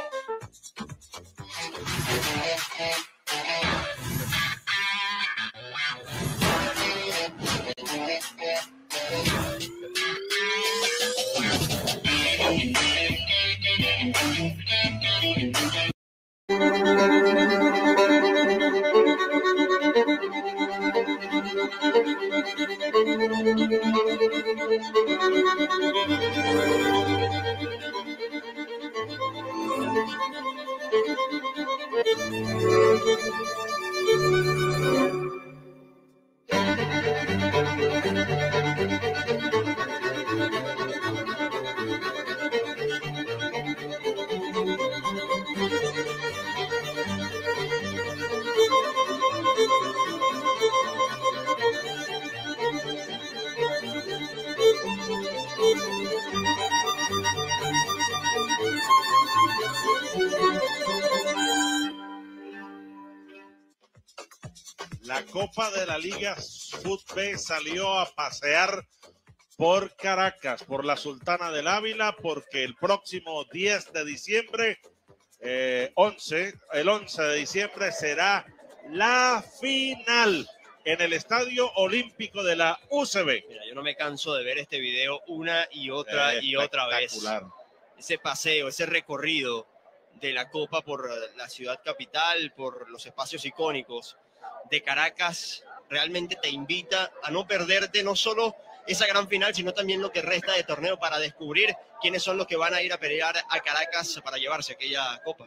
[SPEAKER 2] La Copa de la Liga Fútbol salió a pasear por Caracas, por la Sultana del Ávila, porque el próximo diez de diciembre, eh, once, el once de diciembre será la final en el Estadio Olímpico de la U C B.
[SPEAKER 1] Mira, yo no me canso de ver este video una y otra eh, y otra vez. Ese paseo, ese recorrido de la Copa por la ciudad capital, por los espacios icónicos de Caracas, realmente te invita a no perderte no solo esa gran final, sino también lo que resta de torneo para descubrir quiénes son los que van a ir a pelear a Caracas para llevarse aquella Copa.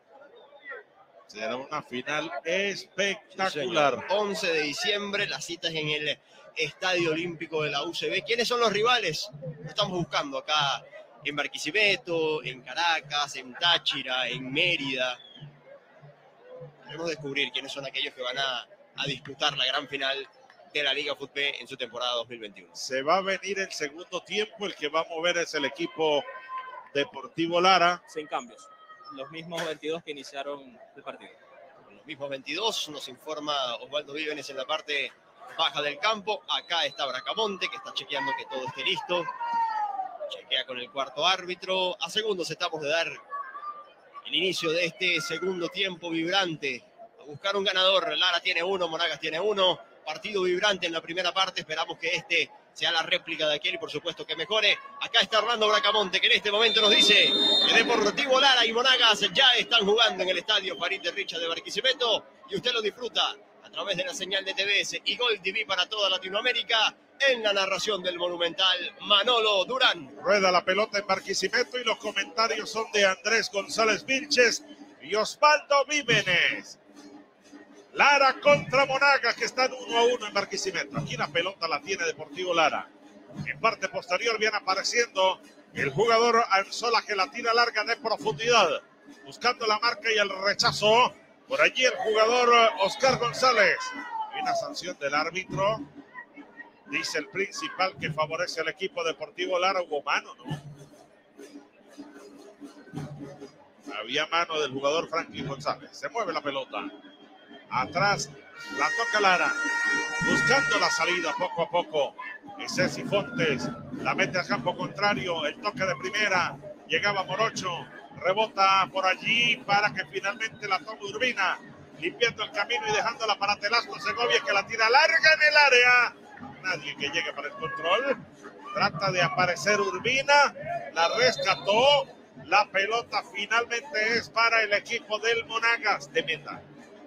[SPEAKER 2] Será una final espectacular.
[SPEAKER 1] Sí, once de diciembre, las citas en el Estadio Olímpico de la U C B. ¿Quiénes son los rivales? Lo estamos buscando acá en Barquisimeto, en Caracas, en Táchira, en Mérida. Queremos descubrir quiénes son aquellos que van a, a disputar la gran final de la Liga Fútbol en su temporada dos mil veintiuno.
[SPEAKER 2] Se va a venir el segundo tiempo, el que va a mover es el equipo Deportivo Lara.
[SPEAKER 3] Sin cambios, los mismos veintidós que iniciaron el partido.
[SPEAKER 1] Los mismos veintidós, nos informa Osvaldo Vívenes en la parte baja del campo. Acá está Bracamonte, que está chequeando que todo esté listo. Chequea con el cuarto árbitro. A segundos estamos de dar el inicio de este segundo tiempo vibrante. A buscar un ganador. Lara tiene uno, Monagas tiene uno. Partido vibrante en la primera parte. Esperamos que este sea la réplica de aquel y por supuesto que mejore. Acá está Orlando Bracamonte, que en este momento nos dice que Deportivo Lara y Monagas ya están jugando en el estadio Farid Richa de Barquisimeto y usted lo disfruta a través de la señal de T V S y Gol T V para toda Latinoamérica. En la narración del monumental Manolo Durán.
[SPEAKER 2] Rueda la pelota en Barquisimeto y los comentarios son de Andrés González Vilches y Osvaldo Vívenes. Lara contra Monagas, que están uno a uno en Barquisimeto. Aquí la pelota la tiene Deportivo Lara. En parte posterior viene apareciendo el jugador Anzola, que la tira larga de profundidad, buscando la marca y el rechazo. Por allí el jugador Oscar González. Y una sanción del árbitro. Dice el principal que favorece al equipo Deportivo Lara. Hubo mano, ¿no? Había mano del jugador Franklin González. Se mueve la pelota. Atrás la toca Lara. Buscando la salida poco a poco. Ese Cifontes la mete al campo contrario. El toque de primera. Llegaba Morocho. Rebota por allí para que finalmente la tome Urbina. Limpiando el camino y dejándola para Telasco Segovia, que la tira larga en el área. Nadie que llegue para el control. Trata de aparecer Urbina. La rescató. La pelota finalmente es para el equipo del Monagas de Meta.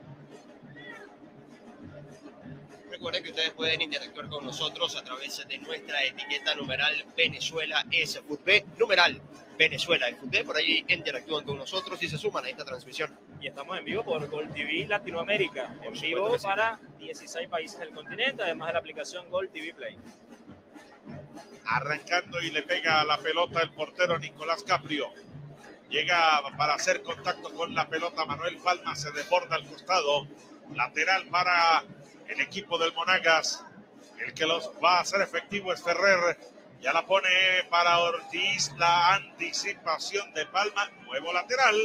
[SPEAKER 1] Recuerden que ustedes pueden interactuar con nosotros a través de nuestra etiqueta numeral Venezuela es Fútbol, numeral Venezuela de fútbol. Por ahí interactúan con nosotros y se suman a esta transmisión.
[SPEAKER 3] Y estamos en vivo por Gol T V Latinoamérica, en vivo para dieciséis países del continente, además de la aplicación Gol T V Play.
[SPEAKER 2] Arrancando y le pega a la pelota el portero Nicolás Caprio. Llega para hacer contacto con la pelota Manuel Palma, se desborda al costado. Lateral para el equipo del Monagas. El que los va a hacer efectivo es Ferrer. Ya la pone para Ortiz, la anticipación de Palma. Nuevo lateral.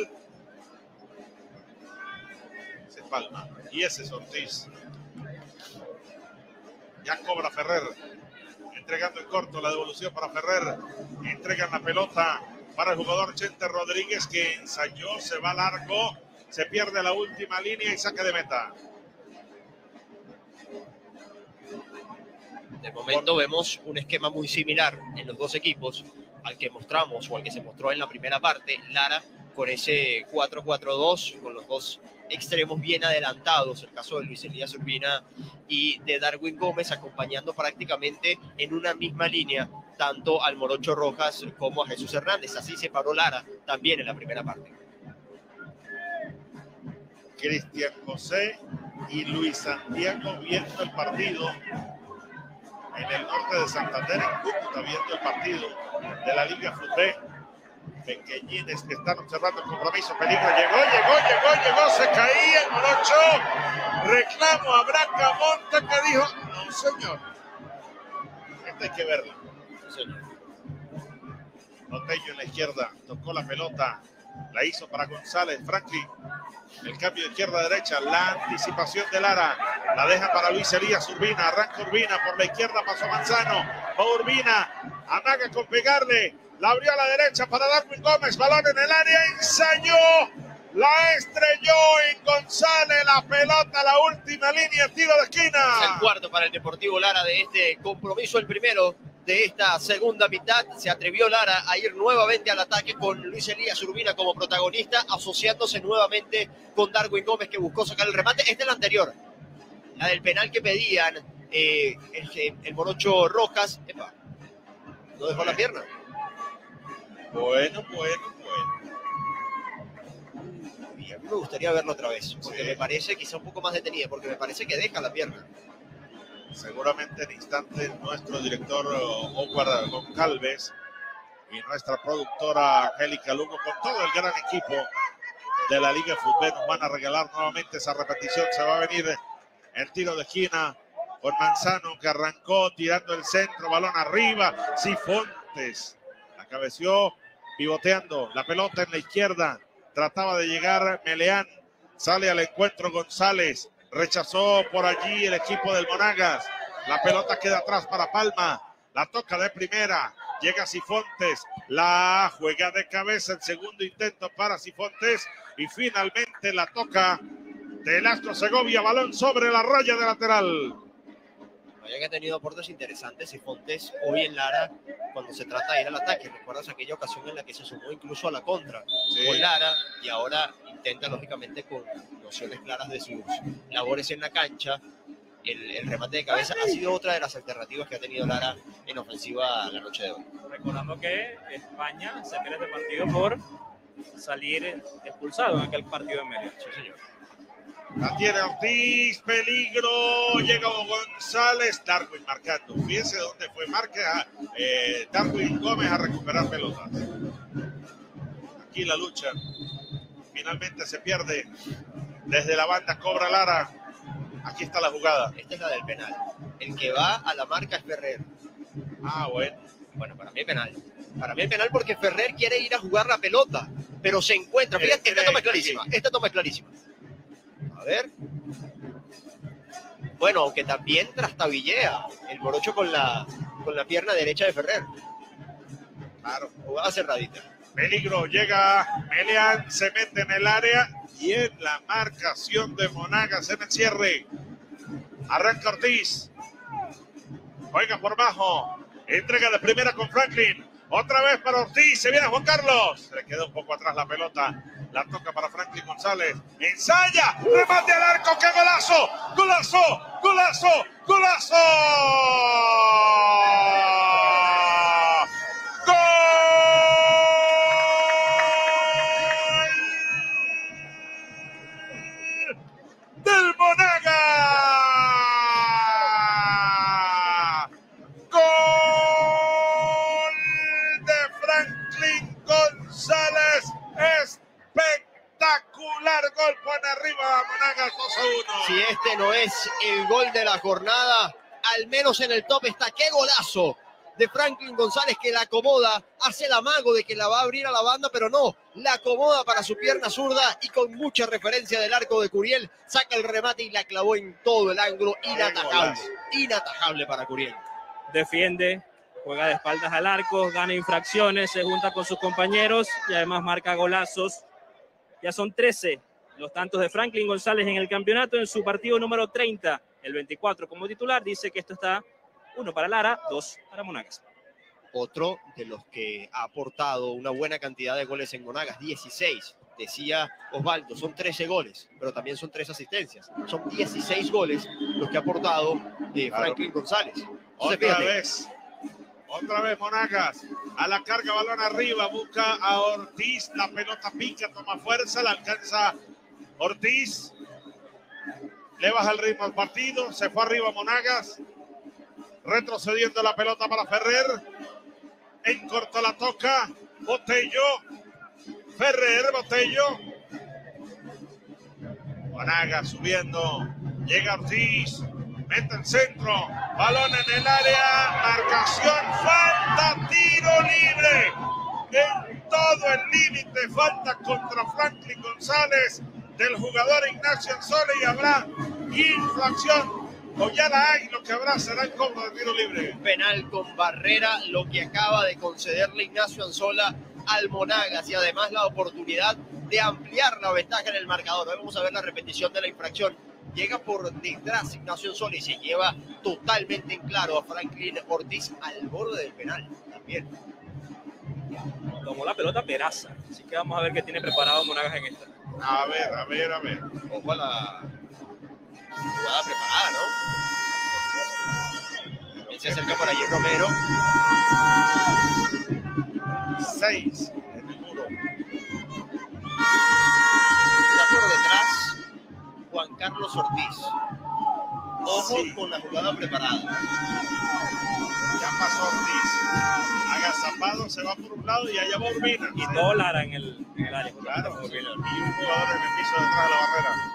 [SPEAKER 2] Ese es Palma y ese es Ortiz. Ya cobra Ferrer. Entregando en corto la devolución para Ferrer. Entregan la pelota para el jugador Chente Rodríguez, que ensayó, se va largo, se pierde la última línea y saque de meta.
[SPEAKER 1] De momento vemos un esquema muy similar en los dos equipos al que mostramos o al que se mostró en la primera parte. Lara con ese cuatro cuatro dos, con los dos extremos bien adelantados, el caso de Luis Elías Urbina y de Darwin Gómez, acompañando prácticamente en una misma línea tanto al Morocho Rojas como a Jesús Hernández. Así se paró Lara también en la primera parte.
[SPEAKER 2] Cristian José y Luis Santiago viendo el partido en el norte de Santander, en Cúcuta, viendo el partido de la Liga Fútbol. Pequeñines que están observando el compromiso. Peligro, llegó, llegó, llegó, llegó, se caía el Morocho. Reclamo a Bracamonte, que dijo, no señor, esta hay que verla.
[SPEAKER 1] Señor.
[SPEAKER 2] Notello en la izquierda, tocó la pelota, la hizo para González. Franklin, el cambio de izquierda a derecha, la anticipación de Lara, la deja para Luis Elías Urbina, arranca Urbina, por la izquierda pasó Manzano, va Urbina, amaga con pegarle, la abrió a la derecha para Darwin Gómez, balón en el área, ensayó, la estrelló en González, la pelota, la última línea, tiro de esquina.
[SPEAKER 1] Es el cuarto para el Deportivo Lara de este compromiso, el primero de esta segunda mitad. Se atrevió Lara a ir nuevamente al ataque con Luis Elías Urbina como protagonista, asociándose nuevamente con Darwin Gómez, que buscó sacar el remate. Esta es la anterior, la del penal que pedían eh, el, el Morocho Rojas. Epa, no dejó la pierna.
[SPEAKER 2] Bueno, bueno, bueno.
[SPEAKER 1] Y a mí me gustaría verlo otra vez, porque
[SPEAKER 2] Sí.
[SPEAKER 1] me parece quizá un poco más detenida, porque me parece que deja la pierna.
[SPEAKER 2] Seguramente en instantes nuestro director Howard Goncalves y nuestra productora Angélica Lugo, con todo el gran equipo de la Liga Fútbol, nos van a regalar nuevamente esa repetición. Se va a venir el tiro de esquina con Manzano, que arrancó tirando el centro, balón arriba, Cifontes la cabeció, pivoteando la pelota en la izquierda, trataba de llegar Meleán, sale al encuentro González, rechazó por allí el equipo del Monagas, la pelota queda atrás para Palma, la toca de primera, llega Cifontes, la juega de cabeza, el segundo intento para Cifontes y finalmente la toca del Astro Segovia, balón sobre la raya de lateral.
[SPEAKER 1] Vaya que ha tenido aportes interesantes y Fontes hoy en Lara cuando se trata de ir al ataque. ¿Recuerdas aquella ocasión en la que se sumó incluso a la contra
[SPEAKER 2] Sí.
[SPEAKER 1] con Lara y ahora intenta lógicamente con nociones claras de sus labores en la cancha? El, el remate de cabeza ha sido otra de las alternativas que ha tenido Lara en ofensiva la noche de hoy.
[SPEAKER 3] Recordando que España se pierde este partido por salir expulsado en aquel partido en medio.
[SPEAKER 1] Sí, señor.
[SPEAKER 2] La tiene Ortiz, peligro, llega González, Darwin marcando. Fíjense dónde fue, marca eh, Darwin Gómez a recuperar pelotas. Aquí la lucha, finalmente se pierde desde la banda, cobra Lara. Aquí está la jugada.
[SPEAKER 1] Esta es la del penal. El que va a la marca es Ferrer.
[SPEAKER 2] Ah, bueno.
[SPEAKER 1] Bueno, para mí es penal. Para mí es penal porque Ferrer quiere ir a jugar la pelota, pero se encuentra. Fíjate, esta toma es clarísima. Esta toma es clarísima. A ver. Bueno, aunque también trastabillea el Morocho con la, con la pierna derecha de Ferrer.
[SPEAKER 2] Claro.
[SPEAKER 1] Jugada cerradita.
[SPEAKER 2] Peligro, llega Meleán, se mete en el área y en la marcación de Monagas en el cierre. Arranca Ortiz. Juega por bajo. Entrega de primera con Franklin. Otra vez para Ortiz. Se viene Juan Carlos. Se le queda un poco atrás la pelota. La toca para Franklin González. Ensaya. Remate al arco. ¡Qué golazo! ¡Golazo! ¡Golazo! ¡Golazo! ¡Gol! espectacular gol, pone arriba a Monagas dos a uno.
[SPEAKER 1] Si este no es el gol de la jornada, al menos en el top está. ¡Qué golazo de Franklin González, que la acomoda, hace el amago de que la va a abrir a la banda, pero no, la acomoda para su pierna zurda y con mucha referencia del arco de Curiel, saca el remate y la clavó en todo el ángulo, inatajable, inatajable para Curiel.
[SPEAKER 3] Defiende, juega de espaldas al arco, gana infracciones, se junta con sus compañeros y además marca golazos. Ya son trece los tantos de Franklin González en el campeonato en su partido número treinta, el veinticuatro como titular. Dice que esto está uno para Lara, dos para Monagas.
[SPEAKER 1] Otro de los que ha aportado una buena cantidad de goles en Monagas, dieciséis. Decía Osvaldo, son trece goles, pero también son tres asistencias. Son dieciséis goles los que ha aportado eh, Franklin claro. González. Entonces,
[SPEAKER 2] otra
[SPEAKER 1] fíjate.
[SPEAKER 2] vez, otra vez Monagas, a la carga, balón arriba, busca a Ortiz, la pelota pica, toma fuerza, la alcanza Ortiz, le baja el ritmo al partido, se fue arriba Monagas, retrocediendo la pelota para Ferrer, en corto la toca, Botello, Ferrer, Botello, Monagas subiendo, llega Ortiz, mete el centro, balón en el área, marcación, falta, tiro libre, en todo el límite, falta contra Franklin González del jugador Ignacio Anzola y habrá infracción. O ya la hay, lo que habrá será el cobro de tiro libre.
[SPEAKER 1] Penal con barrera, lo que acaba de concederle Ignacio Anzola al Monagas y además la oportunidad de ampliar la ventaja en el marcador. Hoy vamos a ver la repetición de la infracción. Llega por detrás Ignacio Anzola y se lleva totalmente en claro a Franklin Ortiz al borde del penal también.
[SPEAKER 3] Tomó la pelota Peraza, así que vamos a ver qué tiene preparado Monagas en esta.
[SPEAKER 2] A ver, a ver, a ver.
[SPEAKER 1] Ojo a la jugada preparada, ¿no? Él se acerca por allí Romero.
[SPEAKER 2] Seis en el muro.
[SPEAKER 1] Está por detrás Juan Carlos Ortiz. Ojo sí. Con la jugada preparada.
[SPEAKER 2] Ya pasó Ortiz. Agazapado, se va por un lado y allá va Urbina.
[SPEAKER 3] Y todo Lara en el, en el área.
[SPEAKER 2] Claro, Urbina. Y un jugador en el piso detrás de la barrera.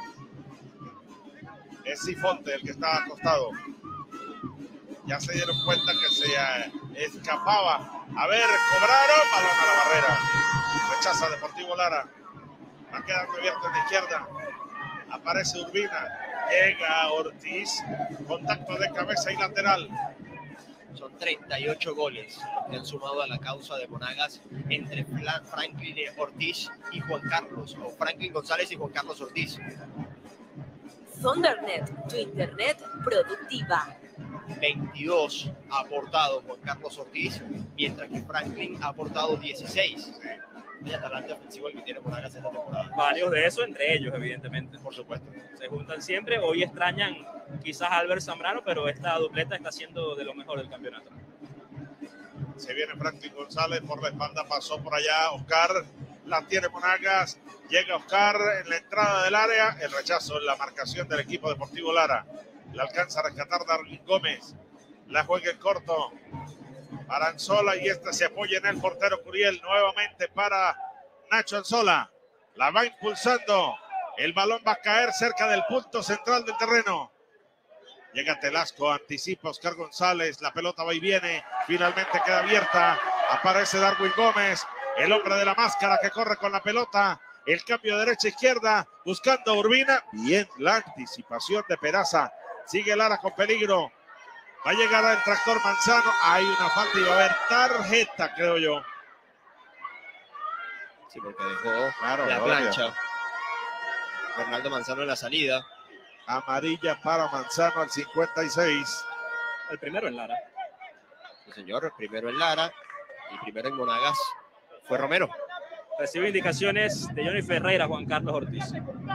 [SPEAKER 2] Es Sifonte el que está acostado. Ya se dieron cuenta que se escapaba. A ver, cobraron, balón a la barrera. Rechaza Deportivo Lara. Va a quedar abierto en la izquierda. Aparece Urbina. Llega Ortiz. Contacto de cabeza y lateral.
[SPEAKER 1] Son treinta y ocho goles los que han sumado a la causa de Monagas entre Franklin Ortiz y Juan Carlos. O Franklin González y Juan Carlos Ortiz.
[SPEAKER 4] Thundernet, tu internet productiva.
[SPEAKER 1] veintidós ha aportado Juan Carlos Ortiz, mientras que Franklin ha aportado dieciséis. El talante ofensivo el que tiene Monagas esta temporada.
[SPEAKER 3] Varios de eso entre ellos, evidentemente.
[SPEAKER 1] Por supuesto.
[SPEAKER 3] Se juntan siempre. Hoy extrañan quizás a Albert Zambrano, pero esta dupleta está siendo de lo mejor del campeonato.
[SPEAKER 2] Se viene Franklin González por la espalda, pasó por allá Oscar. La tiene Monagas. Llega Oscar en la entrada del área. El rechazo en la marcación del equipo Deportivo Lara. La alcanza a rescatar Darwin Gómez. La juega en corto para Anzola y esta se apoya en el portero Curiel. Nuevamente para Nacho Anzola. La va impulsando. El balón va a caer cerca del punto central del terreno. Llega Telasco, anticipa Oscar González. La pelota va y viene. Finalmente queda abierta. Aparece Darwin Gómez. El hombre de la máscara que corre con la pelota. El cambio de derecha a izquierda. Buscando a Urbina. Bien la anticipación de Peraza. Sigue Lara con peligro. Va a llegar el tractor Manzano. Hay una falta y va a haber tarjeta, creo yo.
[SPEAKER 1] Sí, porque dejó
[SPEAKER 2] claro,
[SPEAKER 1] la
[SPEAKER 2] obvio.
[SPEAKER 1] plancha. Bernardo Manzano en la salida.
[SPEAKER 2] Amarilla para Manzano al cincuenta y seis.
[SPEAKER 3] El primero en Lara.
[SPEAKER 1] Sí, señor. El primero en Lara. Y primero en Monagas fue Romero.
[SPEAKER 3] Recibe indicaciones de Johnny Ferreira, Juan Carlos Ortiz.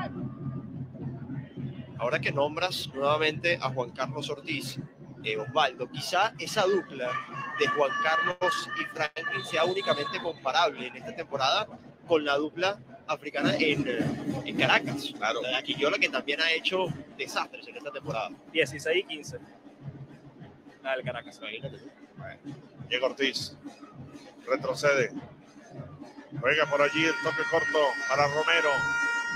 [SPEAKER 1] Ahora que nombras nuevamente a Juan Carlos Ortiz, eh, Osvaldo, quizá esa dupla de Juan Carlos y Franklin sea únicamente comparable en esta temporada con la dupla africana en, en Caracas.
[SPEAKER 2] Claro.
[SPEAKER 1] La de Aquillola, que también ha hecho desastres en esta temporada.
[SPEAKER 3] dieciséis y quince. La del Caracas.
[SPEAKER 2] Llega Ortiz. Retrocede. Juega por allí el toque corto para Romero.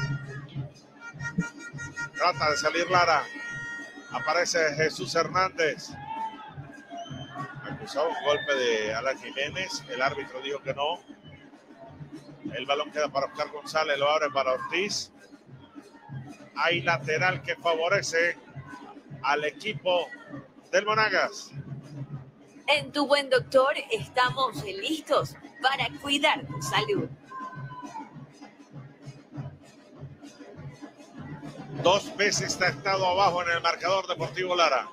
[SPEAKER 2] Trata de salir Lara. Aparece Jesús Hernández. Acusaba un golpe de Alan Jiménez. El árbitro dijo que no. El balón queda para Oscar González. Lo abre para Ortiz. Hay lateral que favorece al equipo del Monagas.
[SPEAKER 4] En Tu Buen Doctor estamos listos para cuidar tu salud.
[SPEAKER 2] Dos veces ha estado abajo en el marcador Deportivo Lara.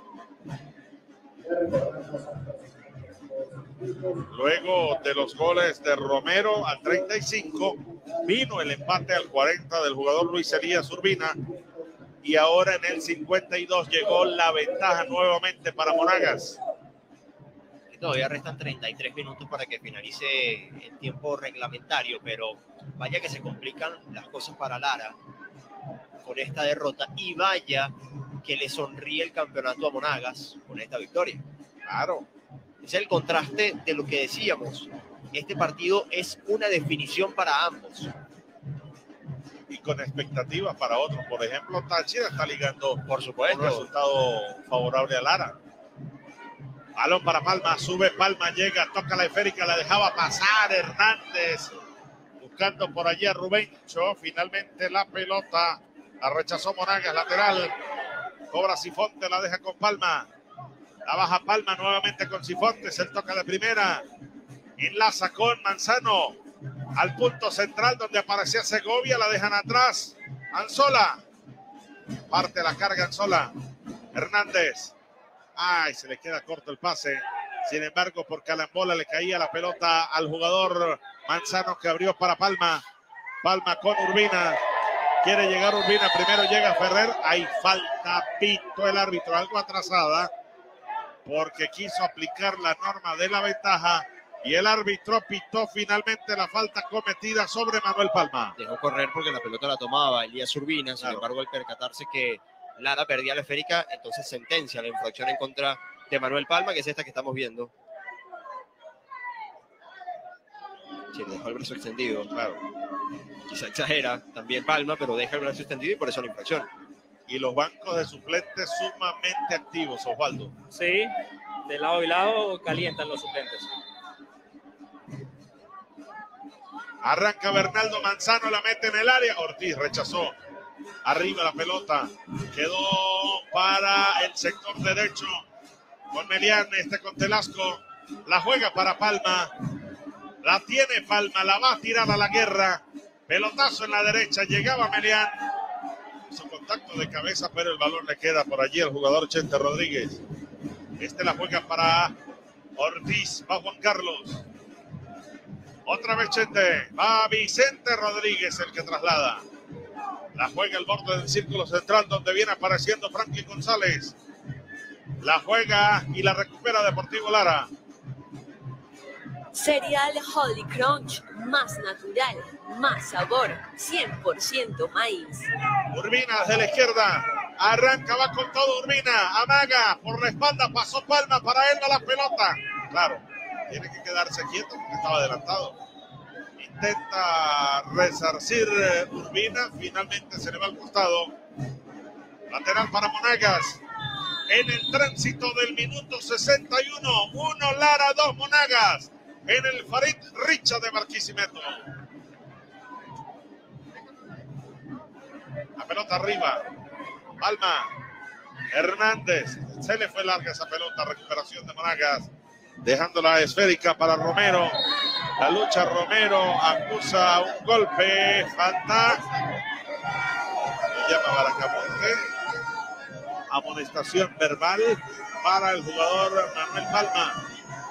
[SPEAKER 2] Luego de los goles de Romero al treinta y cinco, vino el empate al cuarenta del jugador Luis Elías Urbina. Y ahora en el cincuenta y dos llegó la ventaja nuevamente para Monagas.
[SPEAKER 1] Todavía restan treinta y tres minutos para que finalice el tiempo reglamentario, pero vaya que se complican las cosas para Lara con esta derrota y vaya que le sonríe el campeonato a Monagas con esta victoria.
[SPEAKER 2] Claro.
[SPEAKER 1] Es el contraste de lo que decíamos. Este partido es una definición para ambos.
[SPEAKER 2] Y con expectativas para otros. Por ejemplo, Táchira está ligando
[SPEAKER 1] por supuesto
[SPEAKER 2] un resultado favorable a Lara. Balón para Palma, sube Palma, llega, toca la esférica, la dejaba pasar Hernández. Buscando por allí a Rubencho. Finalmente la pelota la rechazó Monagas, lateral. Cobra Cifonte, la deja con Palma. La baja Palma nuevamente con Cifontes. El toca de primera. Enlaza con Manzano. Al punto central donde aparecía Segovia. La dejan atrás. Anzola. Parte la carga Anzola. Hernández. Ay, se le queda corto el pase. Sin embargo, por calambola le caía la pelota al jugador Manzano que abrió para Palma. Palma con Urbina. Quiere llegar Urbina. Primero llega Ferrer. Hay falta. Pito el árbitro. Algo atrasada. Porque quiso aplicar la norma de la ventaja. Y el árbitro pitó finalmente la falta cometida sobre Manuel Palma.
[SPEAKER 1] Dejó correr porque la pelota la tomaba Elías Urbina. Sin claro. embargo, al percatarse que Lara perdía la esférica, entonces sentencia la infracción en contra de Manuel Palma, que es esta que estamos viendo. Sí, le dejó el brazo extendido, claro. Quizá exagera también Palma, pero deja el brazo extendido y por eso la infracción.
[SPEAKER 2] Y los bancos de suplentes sumamente activos, Osvaldo.
[SPEAKER 3] Sí, de lado y lado calientan los suplentes.
[SPEAKER 2] Arranca Bernaldo Manzano, la mete en el área. Ortiz rechazó. Arriba la pelota. Quedó para el sector derecho. Con Melián, este con Telasco. La juega para Palma. La tiene Palma, la va a tirar a la guerra. Pelotazo en la derecha. Llegaba Melián. Hizo contacto de cabeza, pero el balón le queda por allí al jugador Chente Rodríguez. Este la juega para Ortiz. Va Juan Carlos. Otra vez Chente. Va Vicente Rodríguez el que traslada. La juega el borde del círculo central donde viene apareciendo Franklin González. La juega y la recupera Deportivo Lara.
[SPEAKER 4] Cereal Holy Crunch, más natural, más sabor, cien por ciento maíz.
[SPEAKER 2] Urbina desde la izquierda. Arranca, va con todo Urbina. Amaga, por la espalda pasó Palma, para él va la pelota. Claro, tiene que quedarse quieto porque estaba adelantado. Intenta resarcir Urbina, finalmente se le va al costado. Lateral para Monagas. En el tránsito del minuto sesenta y uno, uno Lara, dos Monagas. En el Farid Richa de Barquisimeto. La pelota arriba. Palma. Hernández. Se le fue larga esa pelota. Recuperación de Monagas. Dejando la esférica para Romero. La lucha Romero. Acusa un golpe. Falta. Y llama Baracamonte. Amonestación verbal para el jugador Manuel Palma.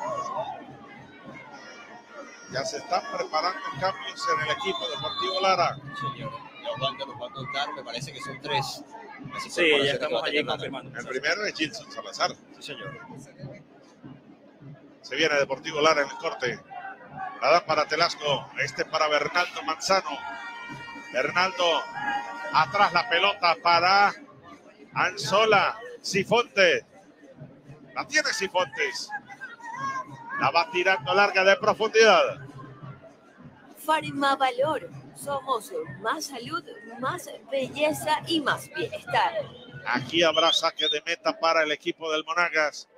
[SPEAKER 2] Ya se están preparando cambios en el equipo Deportivo Lara.
[SPEAKER 1] Señor, ya Osvaldo nos va a contar, me parece que son tres.
[SPEAKER 3] Así sí, ya estamos allí confirmando.
[SPEAKER 2] El primero es Gilson Salazar.
[SPEAKER 1] Sí, señor.
[SPEAKER 2] Se viene Deportivo Lara en el corte. La da para Telasco. Este para Bernaldo Manzano. Bernaldo. Atrás la pelota para Anzola. Cifonte. La tiene Cifontes. La va tirando larga de profundidad.
[SPEAKER 4] Farmavalor. Somos más salud, más belleza y más bienestar.
[SPEAKER 2] Aquí habrá saque de meta para el equipo del Monagas.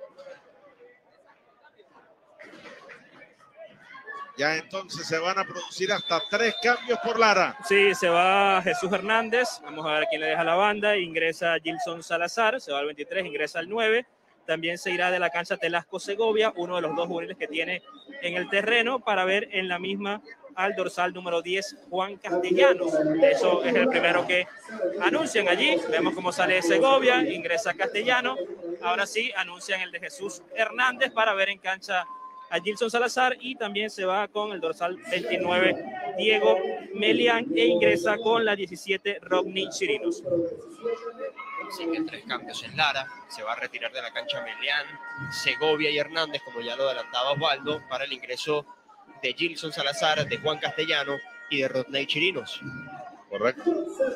[SPEAKER 2] Ya entonces se van a producir hasta tres cambios por Lara.
[SPEAKER 3] Sí, se va Jesús Hernández. Vamos a ver quién le deja la banda. Ingresa Gilson Salazar, se va al veintitrés, ingresa al nueve. También se irá de la cancha Telasco Segovia, uno de los dos juveniles que tiene en el terreno, para ver en la misma al dorsal número diez, Juan Castellanos. Eso es el primero que anuncian allí. Vemos cómo sale Segovia, ingresa Castellano. Ahora sí, anuncian el de Jesús Hernández para ver en cancha a Gilson Salazar, y también se va con el dorsal veintinueve, Diego Melián, e ingresa con la diecisiete, Rodney Chirinos.
[SPEAKER 1] Así que tres cambios en Lara. Se va a retirar de la cancha Melián, Segovia y Hernández, como ya lo adelantaba Osvaldo, para el ingreso de Gilson Salazar, de Juan Castellano y de Rodney Chirinos.
[SPEAKER 2] Correcto.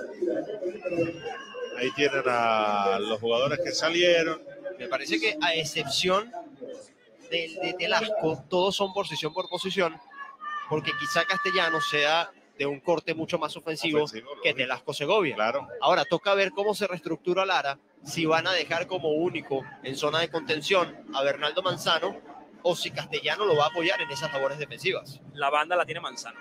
[SPEAKER 2] Ahí tienen a los jugadores que salieron.
[SPEAKER 1] Me parece que a excepción del de Telasco, todos son posición por posición, porque quizá Castellano sea de un corte mucho más ofensivo, ofensivo que Telasco Segovia.
[SPEAKER 2] Claro.
[SPEAKER 1] Ahora toca ver cómo se reestructura Lara, si van a dejar como único en zona de contención a Bernardo Manzano, o si Castellano lo va a apoyar en esas labores defensivas.
[SPEAKER 3] La banda la tiene Manzano.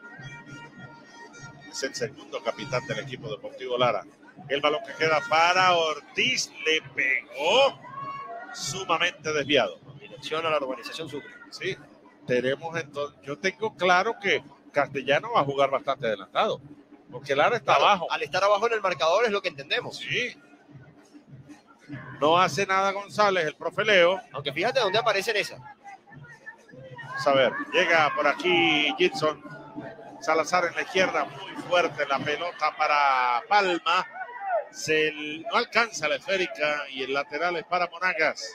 [SPEAKER 2] Es el segundo capitán del equipo deportivo Lara. El balón que queda para Ortiz, le pegó sumamente desviado.
[SPEAKER 1] Dirección a la urbanización Sucre.
[SPEAKER 2] Sí, tenemos entonces, yo tengo claro que Castellano va a jugar bastante adelantado, porque Lara está
[SPEAKER 1] Claro,
[SPEAKER 2] abajo.
[SPEAKER 1] Al estar abajo en el marcador es lo que entendemos.
[SPEAKER 2] Sí. No hace nada González, el profe Leo.
[SPEAKER 1] Aunque fíjate dónde aparece en esa.
[SPEAKER 2] Vamos a ver, llega por aquí Gilson Salazar en la izquierda, muy fuerte la pelota para Palma. Se no alcanza la esférica y el lateral es para Monagas.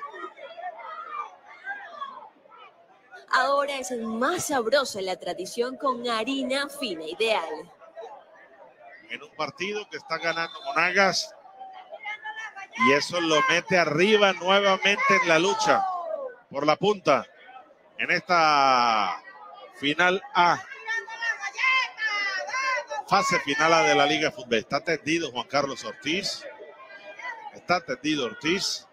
[SPEAKER 4] Ahora es más sabrosa la tradición con harina fina ideal.
[SPEAKER 2] En un partido que está ganando Monagas, y eso lo mete arriba nuevamente en la lucha por la punta en esta final A, fase final A de la Liga de Fútbol. Está tendido Juan Carlos Ortiz, está tendido Ortiz.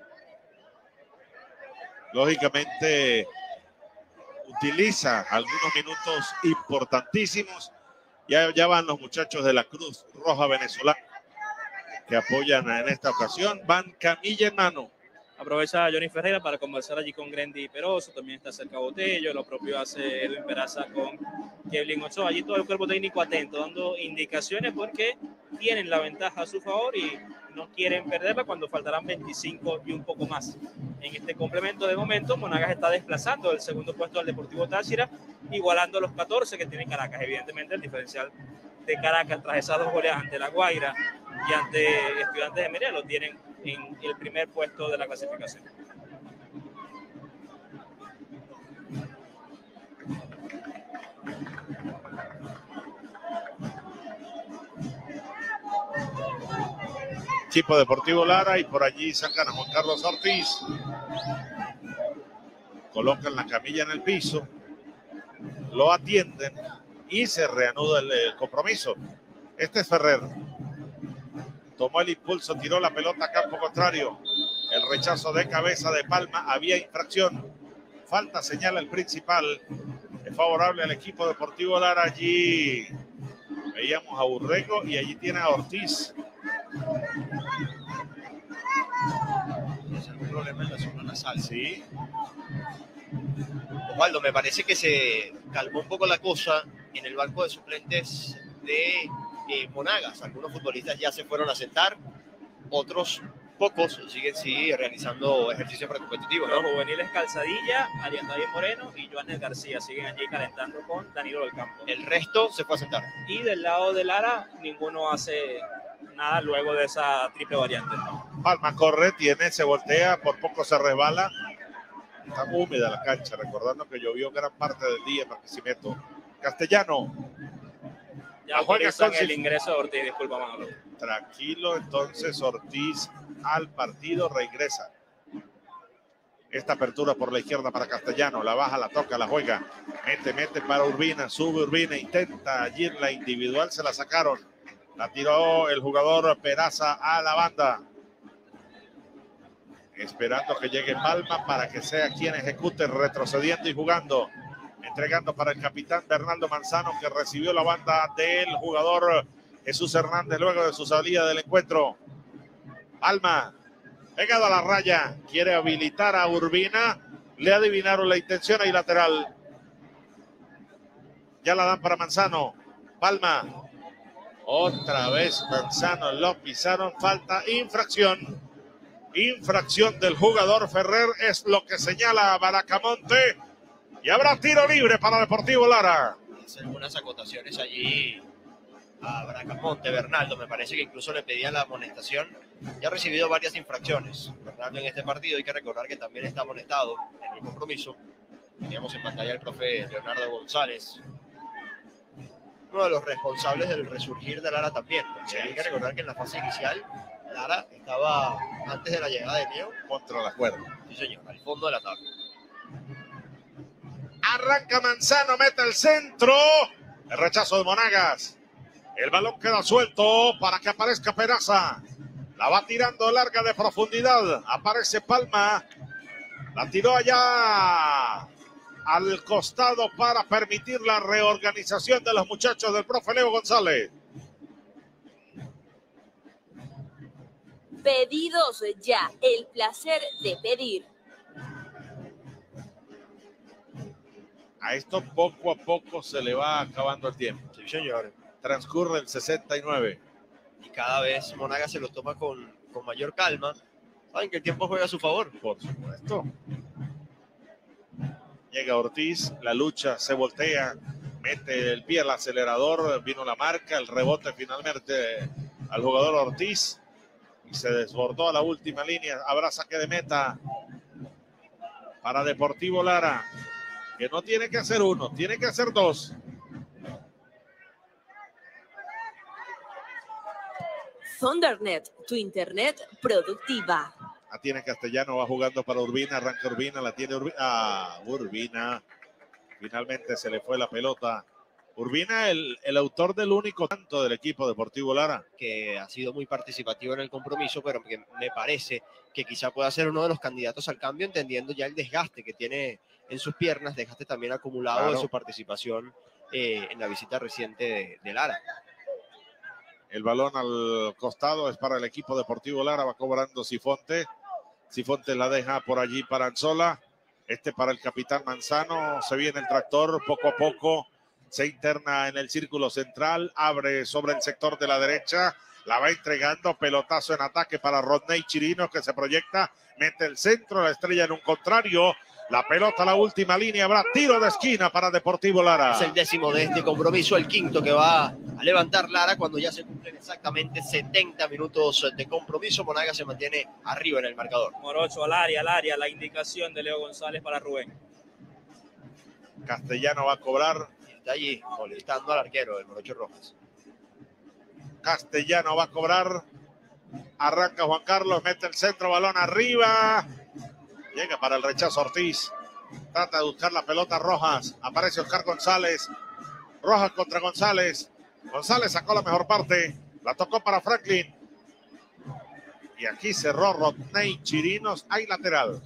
[SPEAKER 2] Lógicamente utiliza algunos minutos importantísimos. Ya, ya van los muchachos de la Cruz Roja Venezolana que apoyan en esta ocasión. Van camilla en mano.
[SPEAKER 3] Aprovecha Johnny Ferreira para conversar allí con Grendy Peroso. También está cerca Botello. Lo propio hace Edwin Peraza con Kevin Ochoa. Allí todo el cuerpo técnico atento, dando indicaciones porque tienen la ventaja a su favor y no quieren perderla cuando faltarán veinticinco y un poco más. En este complemento de momento, Monagas está desplazando el segundo puesto al Deportivo Táchira, igualando los catorce que tiene Caracas. Evidentemente el diferencial de Caracas tras esas dos goleadas ante La Guaira y ante Estudiantes de Mérida lo tienen en el primer puesto de la clasificación.
[SPEAKER 2] Equipo Deportivo Lara, y por allí sacan a Juan Carlos Ortiz. Colocan la camilla en el piso, lo atienden y se reanuda el, el compromiso. Este es Ferrer. Tomó el impulso, tiró la pelota a campo contrario. El rechazo de cabeza de Palma, había infracción. Falta, señala el principal. Es favorable al equipo Deportivo Lara. Allí veíamos a Urrego y allí tiene a Ortiz.
[SPEAKER 1] ¿Es algún problema en la zona nasal?
[SPEAKER 2] Sí.
[SPEAKER 1] Osvaldo, me parece que se calmó un poco la cosa en el banco de suplentes de eh, Monagas. Algunos futbolistas ya se fueron a sentar, otros pocos siguen sí, realizando ejercicios precompetitivos, ¿no?
[SPEAKER 3] Los juveniles Calzadilla, Arián David Moreno y Joanel García siguen allí calentando con Danilo del Campo.
[SPEAKER 1] El resto se fue a sentar.
[SPEAKER 3] Y del lado de Lara, ninguno hace nada luego de esa triple variante.
[SPEAKER 2] Palma corre, tiene, se voltea, por poco se resbala. Está húmeda la cancha, recordando que llovió gran parte del día en Barquisimeto. Castellano.
[SPEAKER 3] Ya autorizan el ingreso de Ortiz, disculpa, Manolo.
[SPEAKER 2] Tranquilo, entonces Ortiz al partido regresa. Esta apertura por la izquierda para Castellano. La baja, la toca, la juega. Mete, mete para Urbina. Sube Urbina. Intenta allí en la individual. Se la sacaron. La tiró el jugador Peraza a la banda. Esperando que llegue Palma para que sea quien ejecute, retrocediendo y jugando. Entregando para el capitán Bernardo Manzano, que recibió la banda del jugador Jesús Hernández luego de su salida del encuentro. Palma, pegado a la raya, quiere habilitar a Urbina. Le adivinaron la intención ahí lateral. Ya la dan para Manzano. Palma. Otra vez Manzano lo pisaron. Falta, infracción. Infracción del jugador Ferrer es lo que señala Baracamonte. Y habrá tiro libre para Deportivo Lara.
[SPEAKER 1] Hacer algunas acotaciones allí a Bracamonte. Bernardo me parece que incluso le pedía la amonestación. Ya ha recibido varias infracciones Bernardo en este partido. Hay que recordar que también está amonestado en el compromiso. Teníamos en pantalla al profe Leonardo González, uno de los responsables del resurgir de Lara también. Sí, hay que recordar que en la fase inicial Lara estaba, antes de la llegada de Leo,
[SPEAKER 2] contra la cuerda.
[SPEAKER 1] Sí, señor, al fondo de la tabla.
[SPEAKER 2] Arranca Manzano, mete el centro. El rechazo de Monagas. El balón queda suelto para que aparezca Peraza. La va tirando larga de profundidad. Aparece Palma. La tiró allá al costado para permitir la reorganización de los muchachos del profe Leo González.
[SPEAKER 4] Pedidos ya, el placer de pedir.
[SPEAKER 2] A esto poco a poco se le va acabando el tiempo.
[SPEAKER 1] Sí, señor.
[SPEAKER 2] Transcurre el sesenta y nueve.
[SPEAKER 1] Y cada vez Monagas se lo toma con, con mayor calma. Saben que el tiempo juega a su favor.
[SPEAKER 2] Por supuesto. Llega Ortiz, la lucha se voltea, mete el pie al acelerador, vino la marca, el rebote finalmente al jugador Ortiz y se desbordó a la última línea. Habrá saque de meta para Deportivo Lara, que no tiene que hacer uno, tiene que hacer dos.
[SPEAKER 4] Thundernet, tu internet productiva.
[SPEAKER 2] La tiene Castellano, va jugando para Urbina, arranca Urbina, la tiene Urbina. Ah, Urbina. Finalmente se le fue la pelota. Urbina, el, el autor del único tanto del equipo Deportivo Lara.
[SPEAKER 1] Que ha sido muy participativo en el compromiso, pero que me parece que quizá pueda ser uno de los candidatos al cambio, entendiendo ya el desgaste que tiene en sus piernas, desgaste también acumulado claro. de su participación eh, en la visita reciente de, de Lara.
[SPEAKER 2] El balón al costado es para el equipo Deportivo Lara, va cobrando Sifonte. Sifonte la deja por allí para Anzola. Este para el capitán Manzano. Se viene el tractor poco a poco. Se interna en el círculo central. Abre sobre el sector de la derecha. La va entregando. Pelotazo en ataque para Rodney Chirinos, que se proyecta. Mete el centro. La estrella en un contrario. La pelota a la última línea. Habrá tiro de esquina para Deportivo Lara.
[SPEAKER 1] Es el décimo de este compromiso. El quinto que va a levantar Lara cuando ya se cumplen exactamente setenta minutos de compromiso. Monagas se mantiene arriba en el marcador.
[SPEAKER 3] Morocho al área, al área. La indicación de Leo González para Rubén.
[SPEAKER 2] Castellano va a cobrar.
[SPEAKER 1] Está allí molestando al arquero del Morocho Rojas.
[SPEAKER 2] Castellano va a cobrar. Arranca Juan Carlos, mete el centro, balón arriba. Llega para el rechazo Ortiz. Trata de buscar la pelota Rojas. Aparece Oscar González. Rojas contra González. González sacó la mejor parte. La tocó para Franklin. Y aquí cerró Rodney Chirinos. Hay lateral.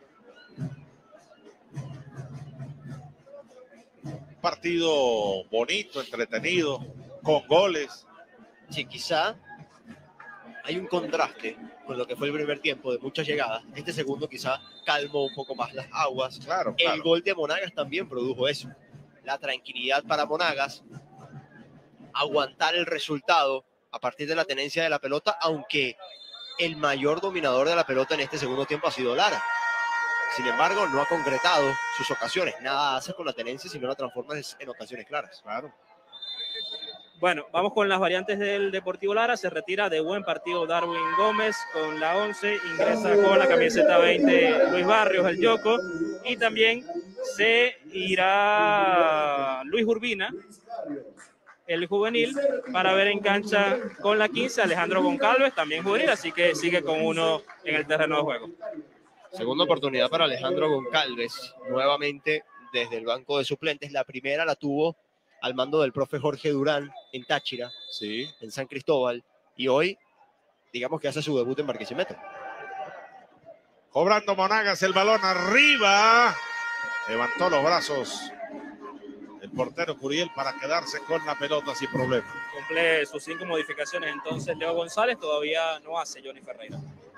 [SPEAKER 2] Un partido bonito, entretenido, con goles.
[SPEAKER 1] Sí, quizá hay un contraste con lo que fue el primer tiempo de muchas llegadas. Este segundo quizá calmó un poco más las aguas.
[SPEAKER 2] Claro,
[SPEAKER 1] el
[SPEAKER 2] claro.
[SPEAKER 1] gol de Monagas también produjo eso. La tranquilidad para Monagas. Aguantar el resultado a partir de la tenencia de la pelota, aunque el mayor dominador de la pelota en este segundo tiempo ha sido Lara. Sin embargo, no ha concretado sus ocasiones. Nada hace con la tenencia, sino la transforma en ocasiones claras.
[SPEAKER 2] Claro.
[SPEAKER 3] Bueno, vamos con las variantes del Deportivo Lara. Se retira de buen partido Darwin Gómez con la once. Ingresa con la camiseta veinte Luis Barrios, el Yoko. Y también se irá Luis Urbina, el juvenil, para ver en cancha con la quince Alejandro Goncalves, también juvenil. Así que sigue con uno en el terreno de juego.
[SPEAKER 1] Segunda oportunidad para Alejandro Goncalves, nuevamente desde el banco de suplentes. La primera la tuvo al mando del profe Jorge Durán en Táchira,
[SPEAKER 2] sí,
[SPEAKER 1] en San Cristóbal, y hoy, digamos que hace su debut en Barquisimeto.
[SPEAKER 2] Cobrando Monagas el balón arriba. Levantó los brazos el portero Curiel para quedarse con la pelota sin problema.
[SPEAKER 3] Cumple sus cinco modificaciones entonces Leo González, todavía no hace Johnny Ferreira.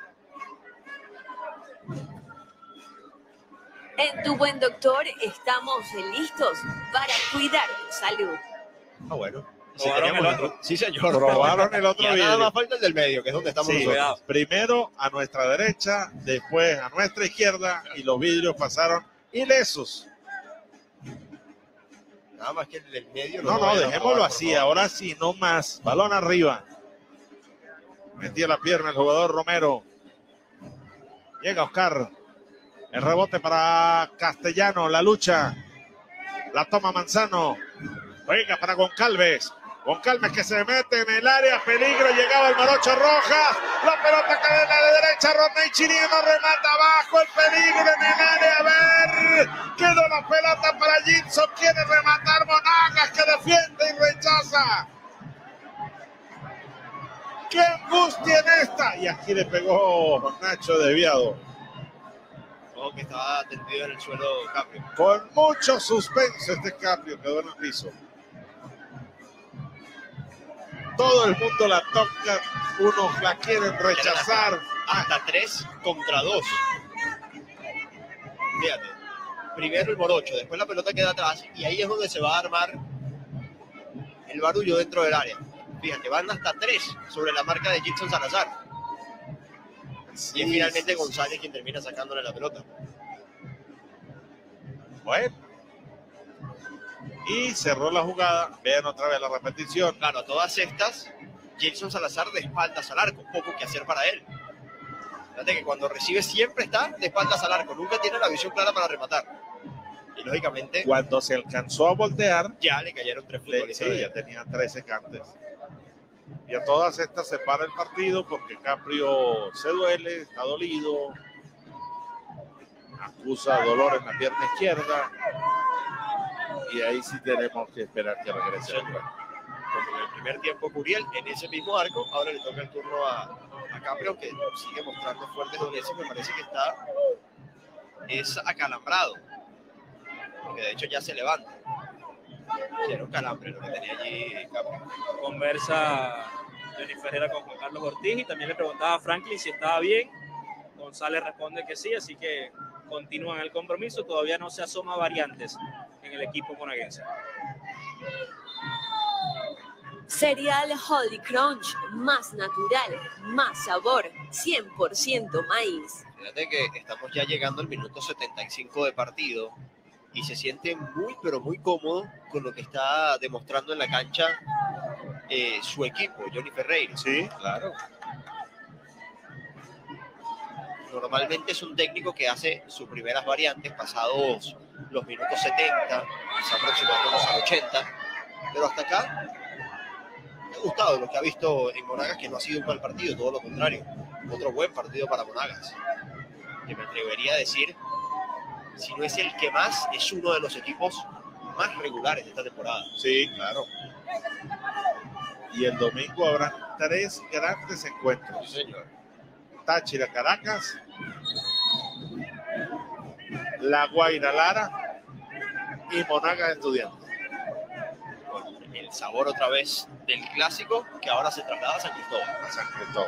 [SPEAKER 4] En Tu Buen Doctor estamos listos para cuidar tu salud.
[SPEAKER 1] Ah, bueno. Sí,
[SPEAKER 3] Probaron el
[SPEAKER 1] otro. Sí, señor.
[SPEAKER 2] Probaron el otro
[SPEAKER 1] Ya
[SPEAKER 2] video.
[SPEAKER 1] nada más falta el del medio, que es donde estamos
[SPEAKER 2] Sí,
[SPEAKER 1] nosotros.
[SPEAKER 2] primero a nuestra derecha, después a nuestra izquierda y los vidrios pasaron ilesos.
[SPEAKER 1] Nada más que el del medio.
[SPEAKER 2] No, no, dejémoslo así, ahora sí, no más. Balón arriba. Metía la pierna el jugador Romero. Llega Oscar. El rebote para Castellano, la lucha. La toma Manzano. Juega para Goncalves. Goncalves que se mete en el área, peligro, llegaba el Morocho Rojas. La pelota cae en la derecha, Rodney Chirino remata abajo, el peligro en el área. A ver, quedó la pelota para Gibson, quiere rematar Monagas que defiende y rechaza. ¡Qué angustia en esta! Y aquí le pegó Nacho desviado.
[SPEAKER 1] Que estaba tendido en el suelo Caprio.
[SPEAKER 2] Con mucho suspenso este Caprio quedó en el piso. Todo el mundo la toca, unos la quieren rechazar.
[SPEAKER 1] Hasta tres contra dos. Fíjate, primero el Morocho, después la pelota queda atrás y ahí es donde se va a armar el barullo dentro del área. Fíjate, van hasta tres sobre la marca de Gibson Salazar.
[SPEAKER 2] Sí,
[SPEAKER 1] y es finalmente
[SPEAKER 2] sí,
[SPEAKER 1] González
[SPEAKER 2] sí.
[SPEAKER 1] quien termina sacándole la pelota.
[SPEAKER 2] Bueno. Y cerró la jugada. Vean otra vez la repetición.
[SPEAKER 1] Claro, a todas estas, Gibson Salazar de espaldas al arco, poco que hacer para él. Fíjate que cuando recibe siempre está de espaldas al arco, nunca tiene la visión clara para rematar. Y lógicamente,
[SPEAKER 2] Cuando se alcanzó a voltear,
[SPEAKER 1] ya le cayeron tres
[SPEAKER 2] le,
[SPEAKER 1] futbolistas.
[SPEAKER 2] sí, ya tenía trece cantes. Y a todas estas se para el partido porque Caprio se duele, está dolido, acusa dolor en la pierna izquierda y ahí sí tenemos que esperar que regrese.
[SPEAKER 1] Sí. Como en el primer tiempo Curiel en ese mismo arco, ahora le toca el turno a, a Caprio, que sigue mostrando fuertes dolencias. Me parece que está es acalambrado, porque de hecho ya se levanta. Era un calambre lo que tenía allí Caprio.
[SPEAKER 3] Conversa Johnny Ferreira con Juan Carlos Ortiz y también le preguntaba a Franklin si estaba bien. González responde que sí, así que continúan el compromiso. Todavía no se asoma variantes en el equipo monaguense.
[SPEAKER 4] Cereal Holy Crunch, más natural, más sabor, cien por ciento maíz.
[SPEAKER 1] Fíjate que estamos ya llegando al minuto setenta y cinco de partido y se siente muy, pero muy cómodo con lo que está demostrando en la cancha eh, su equipo, Johnny Ferreira.
[SPEAKER 2] Sí, claro.
[SPEAKER 1] Normalmente es un técnico que hace sus primeras variantes pasados los minutos setenta, quizá aproximándonos al ochenta, pero hasta acá me ha gustado lo que ha visto en Monagas, que no ha sido un mal partido, todo lo contrario, otro buen partido para Monagas, que me atrevería a decir, si no es el que más, es uno de los equipos más regulares de esta temporada.
[SPEAKER 2] Sí, claro. Y el domingo habrá tres grandes encuentros.
[SPEAKER 1] Sí, señor.
[SPEAKER 2] Táchira, Caracas, La Guaira, Lara y Monagas, Estudiantes.
[SPEAKER 1] Con el sabor otra vez del clásico, que ahora se traslada a San Cristóbal.
[SPEAKER 2] A San Cristóbal.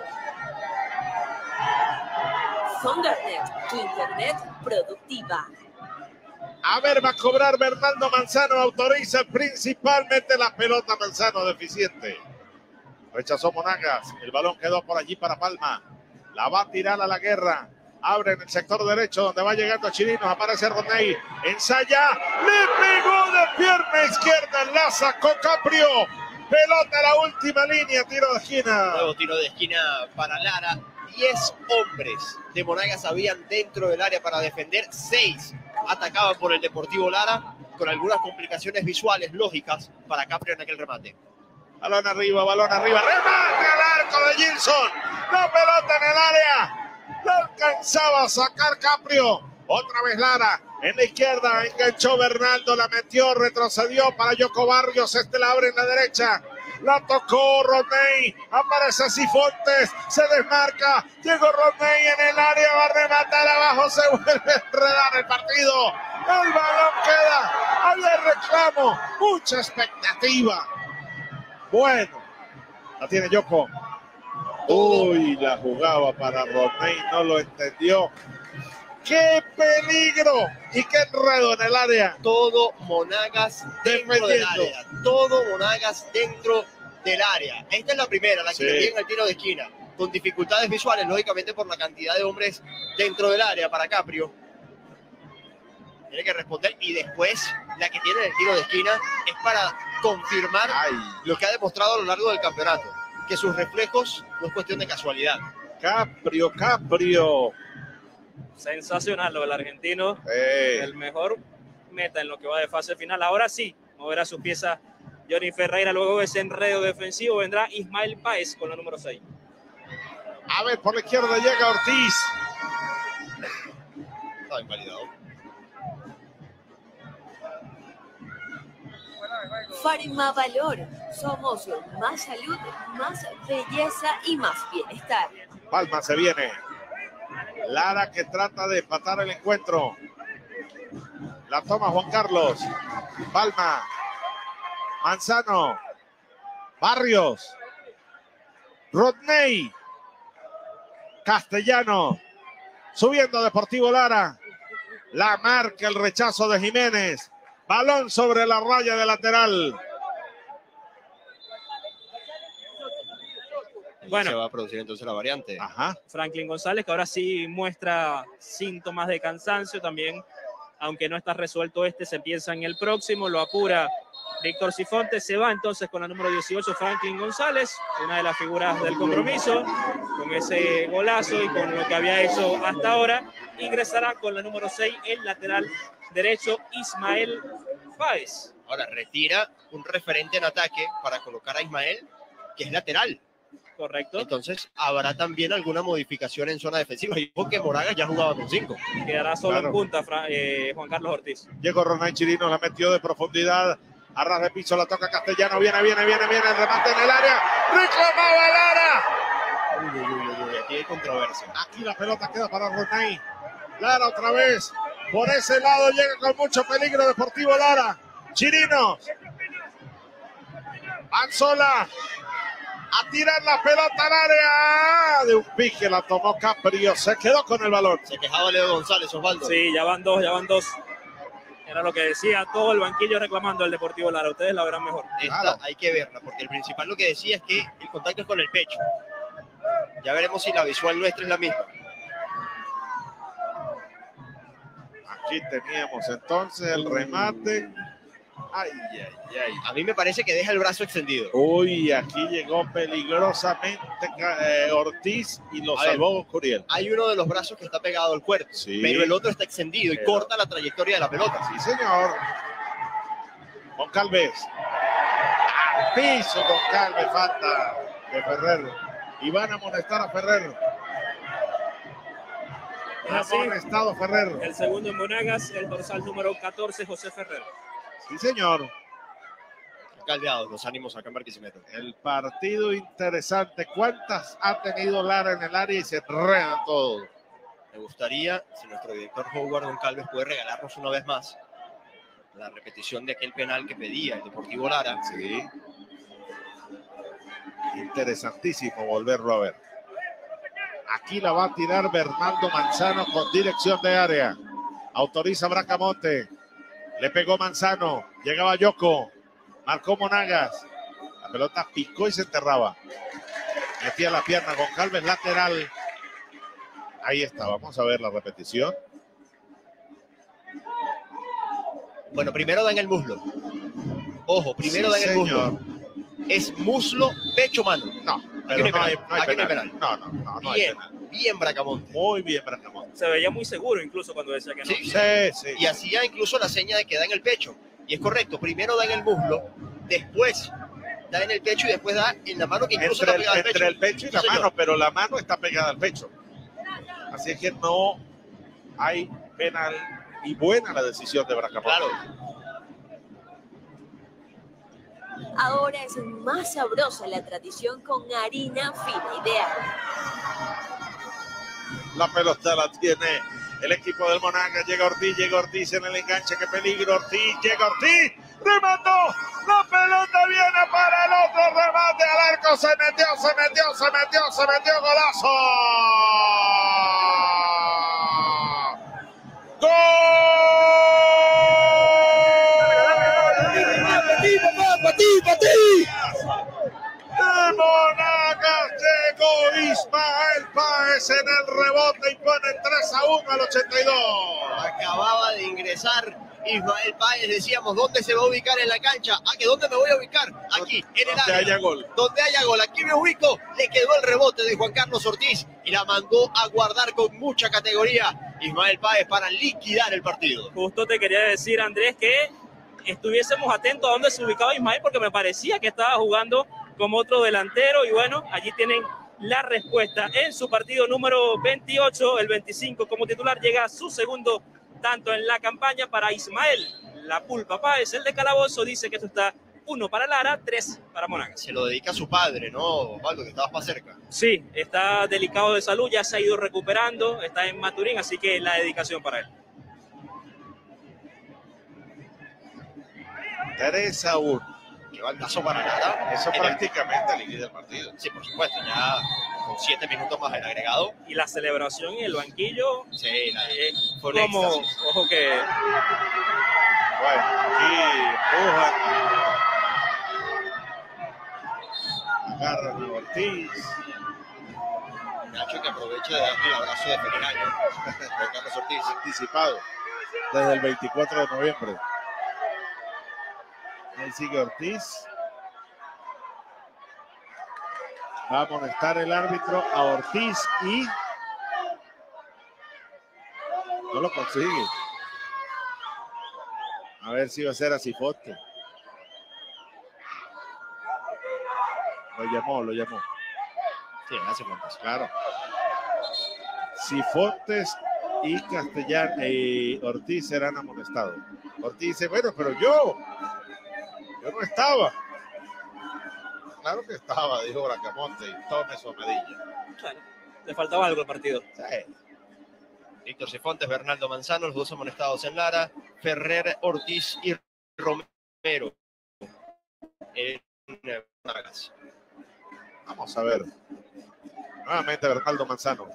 [SPEAKER 4] Thundernet, tu internet productiva.
[SPEAKER 2] A ver, va a cobrar Bernardo Manzano, autoriza principalmente la pelota Manzano, deficiente. Rechazó Monagas, el balón quedó por allí para Palma. La va a tirar a la guerra. Abre en el sector derecho donde va llegando Chirinos. Aparece Rodney. Ensaya. Le pegó de pierna izquierda. La sacó Caprio. Pelota a la última línea. Tiro de esquina.
[SPEAKER 1] Nuevo tiro de esquina para Lara. Diez hombres de Monagas habían dentro del área para defender. Seis atacaban por el Deportivo Lara, con algunas complicaciones visuales lógicas para Caprio en aquel remate.
[SPEAKER 2] Balón arriba, balón arriba. Remate al arco de Gilson. La pelota en el área. No alcanzaba a sacar Caprio. Otra vez Lara. En la izquierda enganchó Bernaldo, la metió, retrocedió para Yoko Barrios. Este la abre en la derecha. La tocó Rodney. Aparece Cifontes. Se desmarca. Llegó Rodney en el área. Va a rematar abajo. Se vuelve a enredar el partido. El balón queda. Ahí hay reclamo. Mucha expectativa. Bueno. La tiene Yoko. Uy, la jugaba para Rodney. No lo entendió. ¡Qué peligro! Y qué enredo en el área.
[SPEAKER 1] Todo Monagas dentro del área. Todo Monagas dentro del área. Esta es la primera, la que
[SPEAKER 2] Sí.
[SPEAKER 1] le tiene el tiro de esquina. Con dificultades visuales, lógicamente por la cantidad de hombres dentro del área para Caprio. Tiene que responder. Y después, la que tiene el tiro de esquina es para confirmar
[SPEAKER 2] Ay.
[SPEAKER 1] lo que ha demostrado a lo largo del campeonato. Que sus reflejos no es cuestión de casualidad.
[SPEAKER 2] Caprio, Caprio.
[SPEAKER 3] Sensacional lo del argentino.
[SPEAKER 2] Eh.
[SPEAKER 3] El mejor meta en lo que va de fase final. Ahora sí, moverá sus piezas Johnny Ferreira. Luego de ese enredo defensivo vendrá Ismael Páez con la número seis.
[SPEAKER 2] A ver, por la izquierda llega Ortiz.
[SPEAKER 1] Está invalidado.
[SPEAKER 4] Farma Valor. Somos más salud, más belleza y más bienestar.
[SPEAKER 2] Palma se viene. Lara que trata de empatar el encuentro. La toma Juan Carlos. Palma. Manzano. Barrios. Rodney. Castellano. Subiendo Deportivo Lara. La marca el rechazo de Jiménez. Balón sobre la raya de lateral.
[SPEAKER 3] Bueno,
[SPEAKER 1] Se va a producir entonces la variante.
[SPEAKER 2] Ajá.
[SPEAKER 3] Franklin González, que ahora sí muestra síntomas de cansancio también, aunque no está resuelto este, se piensa en el próximo, lo apura Víctor Cifonte. Se va entonces con la número dieciocho Franklin González, una de las figuras del compromiso, con ese golazo y con lo que había hecho hasta ahora. Ingresará con la número seis el lateral derecho Ismael Páez.
[SPEAKER 1] Ahora retira un referente en ataque para colocar a Ismael, que es lateral.
[SPEAKER 3] Correcto.
[SPEAKER 1] Entonces habrá también alguna modificación en zona defensiva. Y porque Moragas ya jugaba con cinco.
[SPEAKER 3] Quedará solo
[SPEAKER 2] Claro.
[SPEAKER 3] en punta Fra- eh, Juan Carlos Ortiz.
[SPEAKER 2] Llegó Ronald Chirino, la metió de profundidad. A ras de piso la toca Castellano. Viene, viene, viene, viene. El remate en el área. ¡Reclamaba Lara!
[SPEAKER 1] Uy, uy, uy, uy, aquí hay controversia.
[SPEAKER 2] Aquí la pelota queda para Ronay. Lara otra vez. Por ese lado llega con mucho peligro Deportivo Lara. Chirino. Anzola. A tirar la pelota al área. De un pique la tomó Caprio. Se quedó con el balón.
[SPEAKER 1] Se quejaba Leo González, Osvaldo.
[SPEAKER 3] Sí, ya van dos, ya van dos. Era lo que decía todo el banquillo reclamando al Deportivo Lara. Ustedes la verán mejor.
[SPEAKER 1] Esta
[SPEAKER 2] Claro.
[SPEAKER 1] hay que verla, porque el principal lo que decía es que el contacto es con el pecho. Ya veremos si la visual nuestra es la misma.
[SPEAKER 2] Aquí teníamos entonces el remate. Ay, ay, ay.
[SPEAKER 1] A mí me parece que deja el brazo extendido.
[SPEAKER 2] Uy, aquí llegó peligrosamente eh, Ortiz y lo
[SPEAKER 1] A ver.
[SPEAKER 2] salvó Curiel.
[SPEAKER 1] Hay uno de los brazos que está pegado al cuerpo,
[SPEAKER 2] Sí.
[SPEAKER 1] pero el otro está extendido y
[SPEAKER 2] Pero-
[SPEAKER 1] corta la trayectoria de la pelota.
[SPEAKER 2] Sí, señor. Goncalves. Al piso, Goncalves. Falta de Ferrer. Y van a amonestar a Ferrer.
[SPEAKER 3] Así,
[SPEAKER 2] Amonestado Ferrer.
[SPEAKER 3] el segundo en Monagas, el dorsal número catorce, José Ferrer.
[SPEAKER 2] Sí, señor.
[SPEAKER 1] Caldeados los ánimos acá en Barquisimeto.
[SPEAKER 2] El partido interesante. ¿Cuántas ha tenido Lara en el área y se enredan todos?
[SPEAKER 1] Me gustaría, si nuestro director Howard Goncalves puede regalarnos una vez más la repetición de aquel penal que pedía el Deportivo Lara.
[SPEAKER 2] Sí. Interesantísimo volverlo a ver. Aquí la va a tirar Bernardo Manzano con dirección de área. Autoriza Bracamonte. Le pegó Manzano. Llegaba Yoko. Marcó Monagas. La pelota picó y se enterraba. Metía la pierna con Goncalves lateral. Ahí está. Vamos a ver la repetición.
[SPEAKER 1] Bueno, primero da en el muslo. Ojo, primero
[SPEAKER 2] Sí,
[SPEAKER 1] da en el muslo.
[SPEAKER 2] señor.
[SPEAKER 1] Es muslo, pecho, mano.
[SPEAKER 2] No,
[SPEAKER 1] Aquí
[SPEAKER 2] pero
[SPEAKER 1] no hay
[SPEAKER 2] no hay,
[SPEAKER 1] penal.
[SPEAKER 2] no hay
[SPEAKER 1] Aquí no hay
[SPEAKER 2] penal.
[SPEAKER 1] penal.
[SPEAKER 2] No, no, no, no hay
[SPEAKER 1] Bien,
[SPEAKER 2] penal.
[SPEAKER 1] bien Bracamonte.
[SPEAKER 2] Muy bien, Bracamonte.
[SPEAKER 3] Se veía muy seguro incluso cuando decía que no.
[SPEAKER 1] Sí,
[SPEAKER 2] Sí, sí.
[SPEAKER 1] Y hacía incluso la seña de que da en el pecho. Y es correcto, primero da en el muslo, después da en el pecho y después da en la mano que incluso
[SPEAKER 2] Entre
[SPEAKER 1] está
[SPEAKER 2] el,
[SPEAKER 1] pegada al
[SPEAKER 2] entre
[SPEAKER 1] pecho.
[SPEAKER 2] el pecho y
[SPEAKER 1] Sí,
[SPEAKER 2] la
[SPEAKER 1] señor.
[SPEAKER 2] mano, pero la mano está pegada al pecho. Así es que no hay penal y buena la decisión de Bracamonte.
[SPEAKER 1] Claro.
[SPEAKER 4] Ahora es más sabrosa la tradición con harina fina ideal.
[SPEAKER 2] La pelota la tiene el equipo del Monagas. Llega Ortiz, llega Ortiz en el enganche. ¡Qué peligro! Ortiz, llega Ortiz. ¡Remató! La pelota viene para el otro remate al arco. Se metió, se metió, se metió, se metió. ¡Golazo! ¡Gol!
[SPEAKER 5] ¡Patí, papá! ¡Patí, patí!
[SPEAKER 2] De Monagas llegó Ismael Páez en el rebote y pone tres a uno al ochenta y dos.
[SPEAKER 1] Acababa de ingresar Ismael Páez, decíamos, ¿dónde se va a ubicar en la cancha? ¿A que dónde me voy a ubicar? Aquí, en el
[SPEAKER 2] Donde
[SPEAKER 1] área.
[SPEAKER 2] haya gol.
[SPEAKER 1] Donde haya gol, aquí me ubico. Le quedó el rebote de Juan Carlos Ortiz y la mandó a guardar con mucha categoría Ismael Páez para liquidar el partido.
[SPEAKER 3] Justo te quería decir, Andrés, que estuviésemos atentos a dónde se ubicaba Ismael, porque me parecía que estaba jugando como otro delantero, y bueno, allí tienen la respuesta. En su partido número veintiocho, el veinticinco como titular, llega su segundo tanto en la campaña para Ismael La Pulpa Páez. El de Calabozo dice que esto está uno para Lara, tres para Monagas.
[SPEAKER 1] Se lo dedica a su padre, ¿no, Osvaldo, que estabas más cerca?
[SPEAKER 3] Sí, está delicado de salud, ya se ha ido recuperando, está en Maturín, así que la dedicación para él.
[SPEAKER 2] tres a uno.
[SPEAKER 1] Qué bandazo para Lara.
[SPEAKER 2] Eso
[SPEAKER 1] En el-
[SPEAKER 2] prácticamente liquida el partido.
[SPEAKER 1] Sí, por supuesto, ya con siete minutos más el agregado.
[SPEAKER 3] Y la celebración en el banquillo,
[SPEAKER 1] Sí, la,
[SPEAKER 3] eh,
[SPEAKER 1] fue un
[SPEAKER 3] como,
[SPEAKER 1] éxtasis.
[SPEAKER 3] ojo que
[SPEAKER 2] Bueno, aquí empujan. Agarran a Ortiz.
[SPEAKER 1] Nacho, que aproveche de darle el abrazo de feliz año Juan Carlos Ortiz.
[SPEAKER 2] Anticipado desde el veinticuatro de noviembre. Ahí sigue Ortiz. Va a amonestar el árbitro a Ortiz y no lo consigue. A ver si va a ser a Cifote. Lo llamó, lo llamó.
[SPEAKER 1] Sí, hace cuentas.
[SPEAKER 2] Claro. Cifontes y Castellán y Ortiz serán amonestados. Ortiz dice, bueno, pero yo, yo no estaba. Claro que estaba, dijo Bracamonte, y tome su amarilla.
[SPEAKER 3] bueno, le faltaba algo al partido.
[SPEAKER 2] Sí.
[SPEAKER 1] Víctor Cifontes, Bernardo Manzano, los dos amonestados en Lara, Ferrer, Ortiz y Romero en Monagas.
[SPEAKER 2] Vamos a ver. Nuevamente Bernardo Manzano.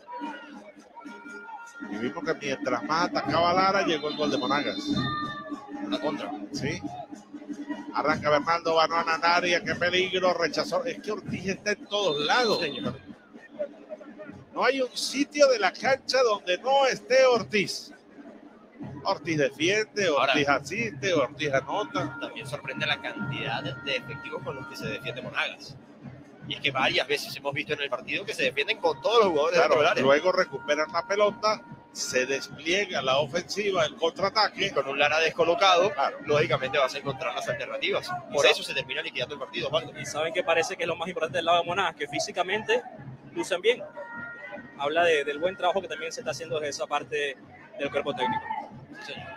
[SPEAKER 2] Y vimos que mientras más atacaba Lara, llegó el gol de Monagas.
[SPEAKER 1] La contra.
[SPEAKER 2] Sí. Arranca Bernardo, Banana en área, qué peligro, rechazó. Es que Ortiz está en todos lados.
[SPEAKER 1] Señor.
[SPEAKER 2] No hay un sitio de la cancha donde no esté Ortiz. Ortiz defiende, Ortiz
[SPEAKER 1] Ahora,
[SPEAKER 2] asiste, Ortiz anota.
[SPEAKER 1] también sorprende la cantidad de efectivos con los que se defiende Monagas. Y es que varias veces hemos visto en el partido que se defienden con todos los jugadores
[SPEAKER 2] Claro,
[SPEAKER 1] dentro del área.
[SPEAKER 2] luego recuperan la pelota, se despliega la ofensiva, el contraataque.
[SPEAKER 1] Con un Lara descolocado,
[SPEAKER 2] Claro.
[SPEAKER 1] lógicamente vas a encontrar las alternativas. Por eso se termina liquidando el partido, Osvaldo.
[SPEAKER 3] Y saben que parece que es lo más importante del lado de Monagas, que físicamente lucen bien. Habla de- del buen trabajo que también se está haciendo desde esa parte del cuerpo técnico.
[SPEAKER 1] Sí, señor.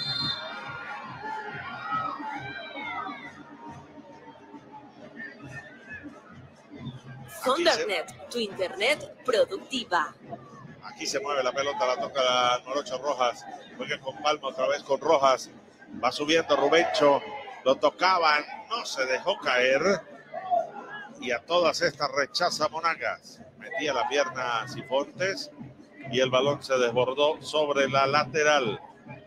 [SPEAKER 4] Thundernet, tu internet productiva.
[SPEAKER 2] Aquí se mueve la pelota, la toca la Morocho Rojas. Juega con Palma otra vez con Rojas. Va subiendo Rubencho. Lo tocaban, no se dejó caer. Y a todas estas rechaza Monagas. Metía la pierna Cifontes y el balón se desbordó sobre la lateral.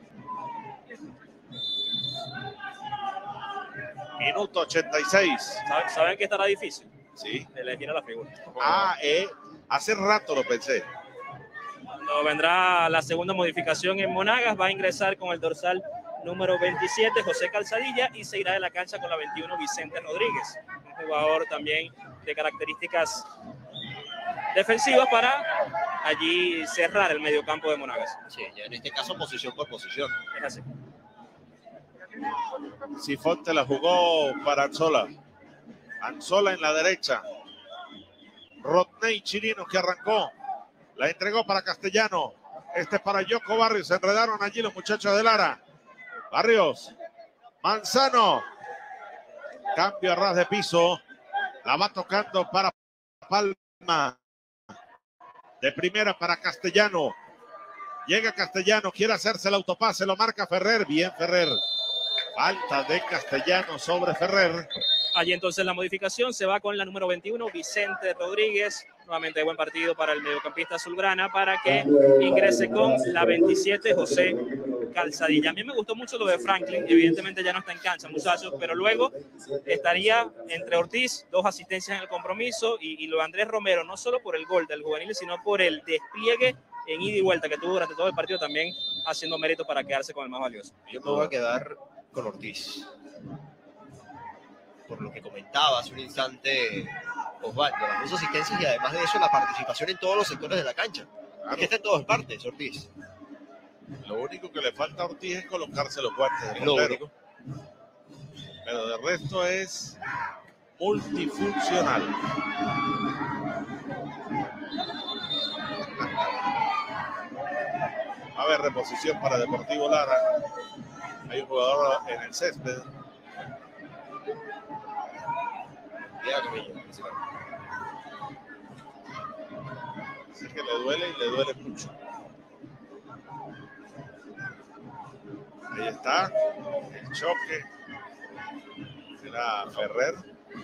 [SPEAKER 2] Minuto ochenta y seis.
[SPEAKER 3] ¿Saben, saben que estará difícil?
[SPEAKER 2] Sí.
[SPEAKER 3] Elegir a la figura.
[SPEAKER 2] Ah, eh, hace rato lo pensé.
[SPEAKER 3] Cuando vendrá la segunda modificación en Monagas, va a ingresar con el dorsal número veintisiete, José Calzadilla, y se irá de la cancha con la veintiuno, Vicente Rodríguez. Un jugador también de características defensivas para allí cerrar el mediocampo de Monagas.
[SPEAKER 1] Sí, ya en este caso posición por posición.
[SPEAKER 3] Es así.
[SPEAKER 2] Cifonte la jugó para Anzola. Anzola en la derecha. Rodney Chirinos que arrancó. La entregó para Castellano. Este es para Yoko Barrios. Se enredaron allí los muchachos de Lara. Barrios. Manzano. Cambio a ras de piso. La va tocando para Palma. De primera para Castellano. Llega Castellano. Quiere hacerse el autopase. Lo marca Ferrer. Bien Ferrer. Falta de Castellano sobre Ferrer.
[SPEAKER 3] Allí entonces la modificación se va con la número veintiuno, Vicente Rodríguez. Nuevamente buen partido para el mediocampista azulgrana para que ingrese con la veintisiete, José Calzadilla. A mí me gustó mucho lo de Franklin. Evidentemente ya no está en cancha, muchachos, pero luego estaría entre Ortiz, dos asistencias en el compromiso, y, y lo de Andrés Romero, no solo por el gol del juvenil, sino por el despliegue en ida y vuelta que tuvo durante todo el partido, también haciendo mérito para quedarse con el más valioso.
[SPEAKER 1] Yo me voy a quedar con Ortiz. Por lo que comentaba hace un instante Osvaldo, las dos asistencias y además de eso la participación en todos los sectores de la cancha. Claro. Es que está en todas partes, Ortiz.
[SPEAKER 2] Lo único que le falta a Ortiz es colocarse los guantes de
[SPEAKER 1] es lo único.
[SPEAKER 2] Pero de resto es multifuncional. A ver, reposición para Deportivo Lara. Hay un jugador en el césped. Así que le duele y le duele mucho. Ahí está el choque. Será Ferrer.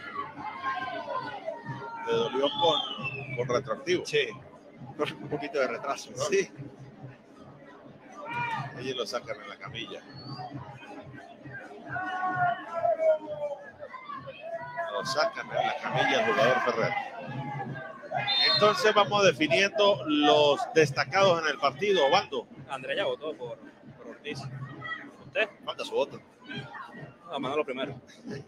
[SPEAKER 2] Le dolió con, con retroactivo.
[SPEAKER 1] Sí, con un poquito de retraso, ¿no?
[SPEAKER 2] Sí. Ellos lo sacan en la camilla. Lo sacan en la camilla el jugador Ferrer. Entonces vamos definiendo los destacados en el partido. Osvaldo.
[SPEAKER 3] Andrés ya votó por, por Ortiz. ¿Usted?
[SPEAKER 1] Falta su voto.
[SPEAKER 3] No, Manolo primero.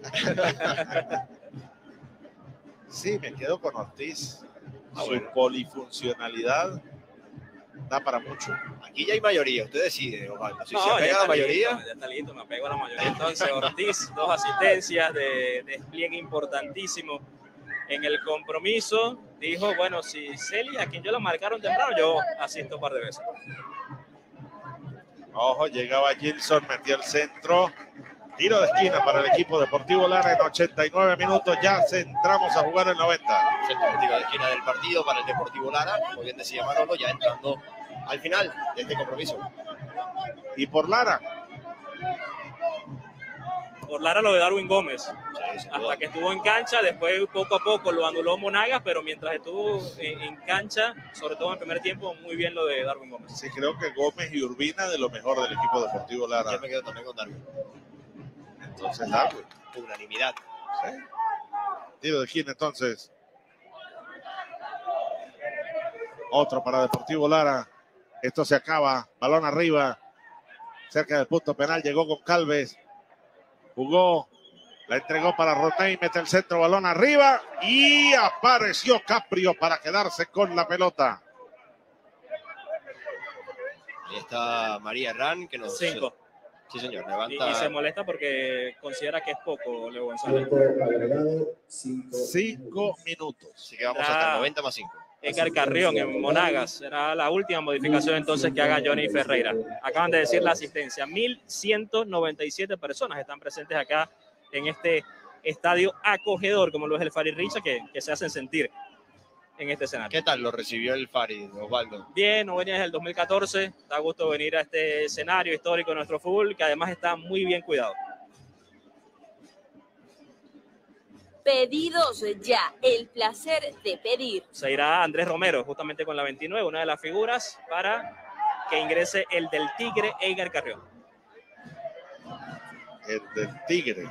[SPEAKER 2] Sí, me quedo con Ortiz.
[SPEAKER 1] Ah,
[SPEAKER 2] Su
[SPEAKER 1] bueno.
[SPEAKER 2] polifuncionalidad da para mucho.
[SPEAKER 1] Aquí ya hay mayoría, usted decide, Osvaldo. Si
[SPEAKER 3] No,
[SPEAKER 1] se
[SPEAKER 3] ya
[SPEAKER 1] apega a
[SPEAKER 3] está
[SPEAKER 1] la mayoría,
[SPEAKER 3] listo, ya está listo, me apego a la mayoría. Entonces, Ortiz, dos asistencias de, de despliegue importantísimo en el compromiso. Dijo, bueno, si Celia, a quien yo lo marcaron temprano, yo asisto un par de veces.
[SPEAKER 2] Ojo, llegaba Gilson, metió el centro. Tiro de esquina para el equipo Deportivo Lara en ochenta y nueve minutos. Ya centramos a jugar el noventa.
[SPEAKER 1] centro de tiro de esquina del partido para el Deportivo Lara. Como bien decía Manolo, ya entrando al final de este compromiso.
[SPEAKER 2] Y por Lara.
[SPEAKER 3] Por Lara lo de Darwin Gómez.
[SPEAKER 1] Sí, sin
[SPEAKER 3] Hasta
[SPEAKER 1] duda.
[SPEAKER 3] que estuvo en cancha, después poco a poco lo anuló Monagas, pero mientras estuvo en, en cancha, sobre todo en el primer tiempo, muy bien lo de Darwin Gómez.
[SPEAKER 2] Sí, creo que Gómez y Urbina de lo mejor del equipo Deportivo Lara.
[SPEAKER 1] Yo me quedo también con Darwin.
[SPEAKER 2] Entonces, Darwin.
[SPEAKER 1] Unanimidad.
[SPEAKER 2] ¿Sí? Tiro de esquina entonces. Otro para Deportivo Lara. Esto se acaba. Balón arriba. Cerca del punto penal. Llegó con Calves. Jugó. La entregó para Roney. Mete el centro. Balón arriba. Y apareció Caprio para quedarse con la pelota.
[SPEAKER 1] Ahí está María Herrán, que nos...
[SPEAKER 3] Cinco.
[SPEAKER 1] Sí, señor.
[SPEAKER 3] Y,
[SPEAKER 1] Levanta...
[SPEAKER 3] y se molesta porque considera que es poco, Leo González.
[SPEAKER 2] Cinco minutos.
[SPEAKER 1] Así que vamos hasta el noventa más cinco.
[SPEAKER 3] Edgar Carrión en Monagas. Será la última modificación entonces que haga Johnny Ferreira. Acaban de decir la asistencia. mil ciento noventa y siete personas están presentes acá en este estadio acogedor, como lo es el Fari Richa, que, que se hacen sentir en este escenario.
[SPEAKER 1] ¿Qué tal lo recibió el Fari, Osvaldo?
[SPEAKER 3] Bien, no venía desde el dos mil catorce. Da gusto venir a este escenario histórico de nuestro fútbol, que además está muy bien cuidado.
[SPEAKER 4] Pedidos ya, el placer de pedir.
[SPEAKER 3] Se irá Andrés Romero, justamente con la veintinueve, una de las figuras, para que ingrese el del Tigre, Edgar Carrión.
[SPEAKER 2] El del Tigre.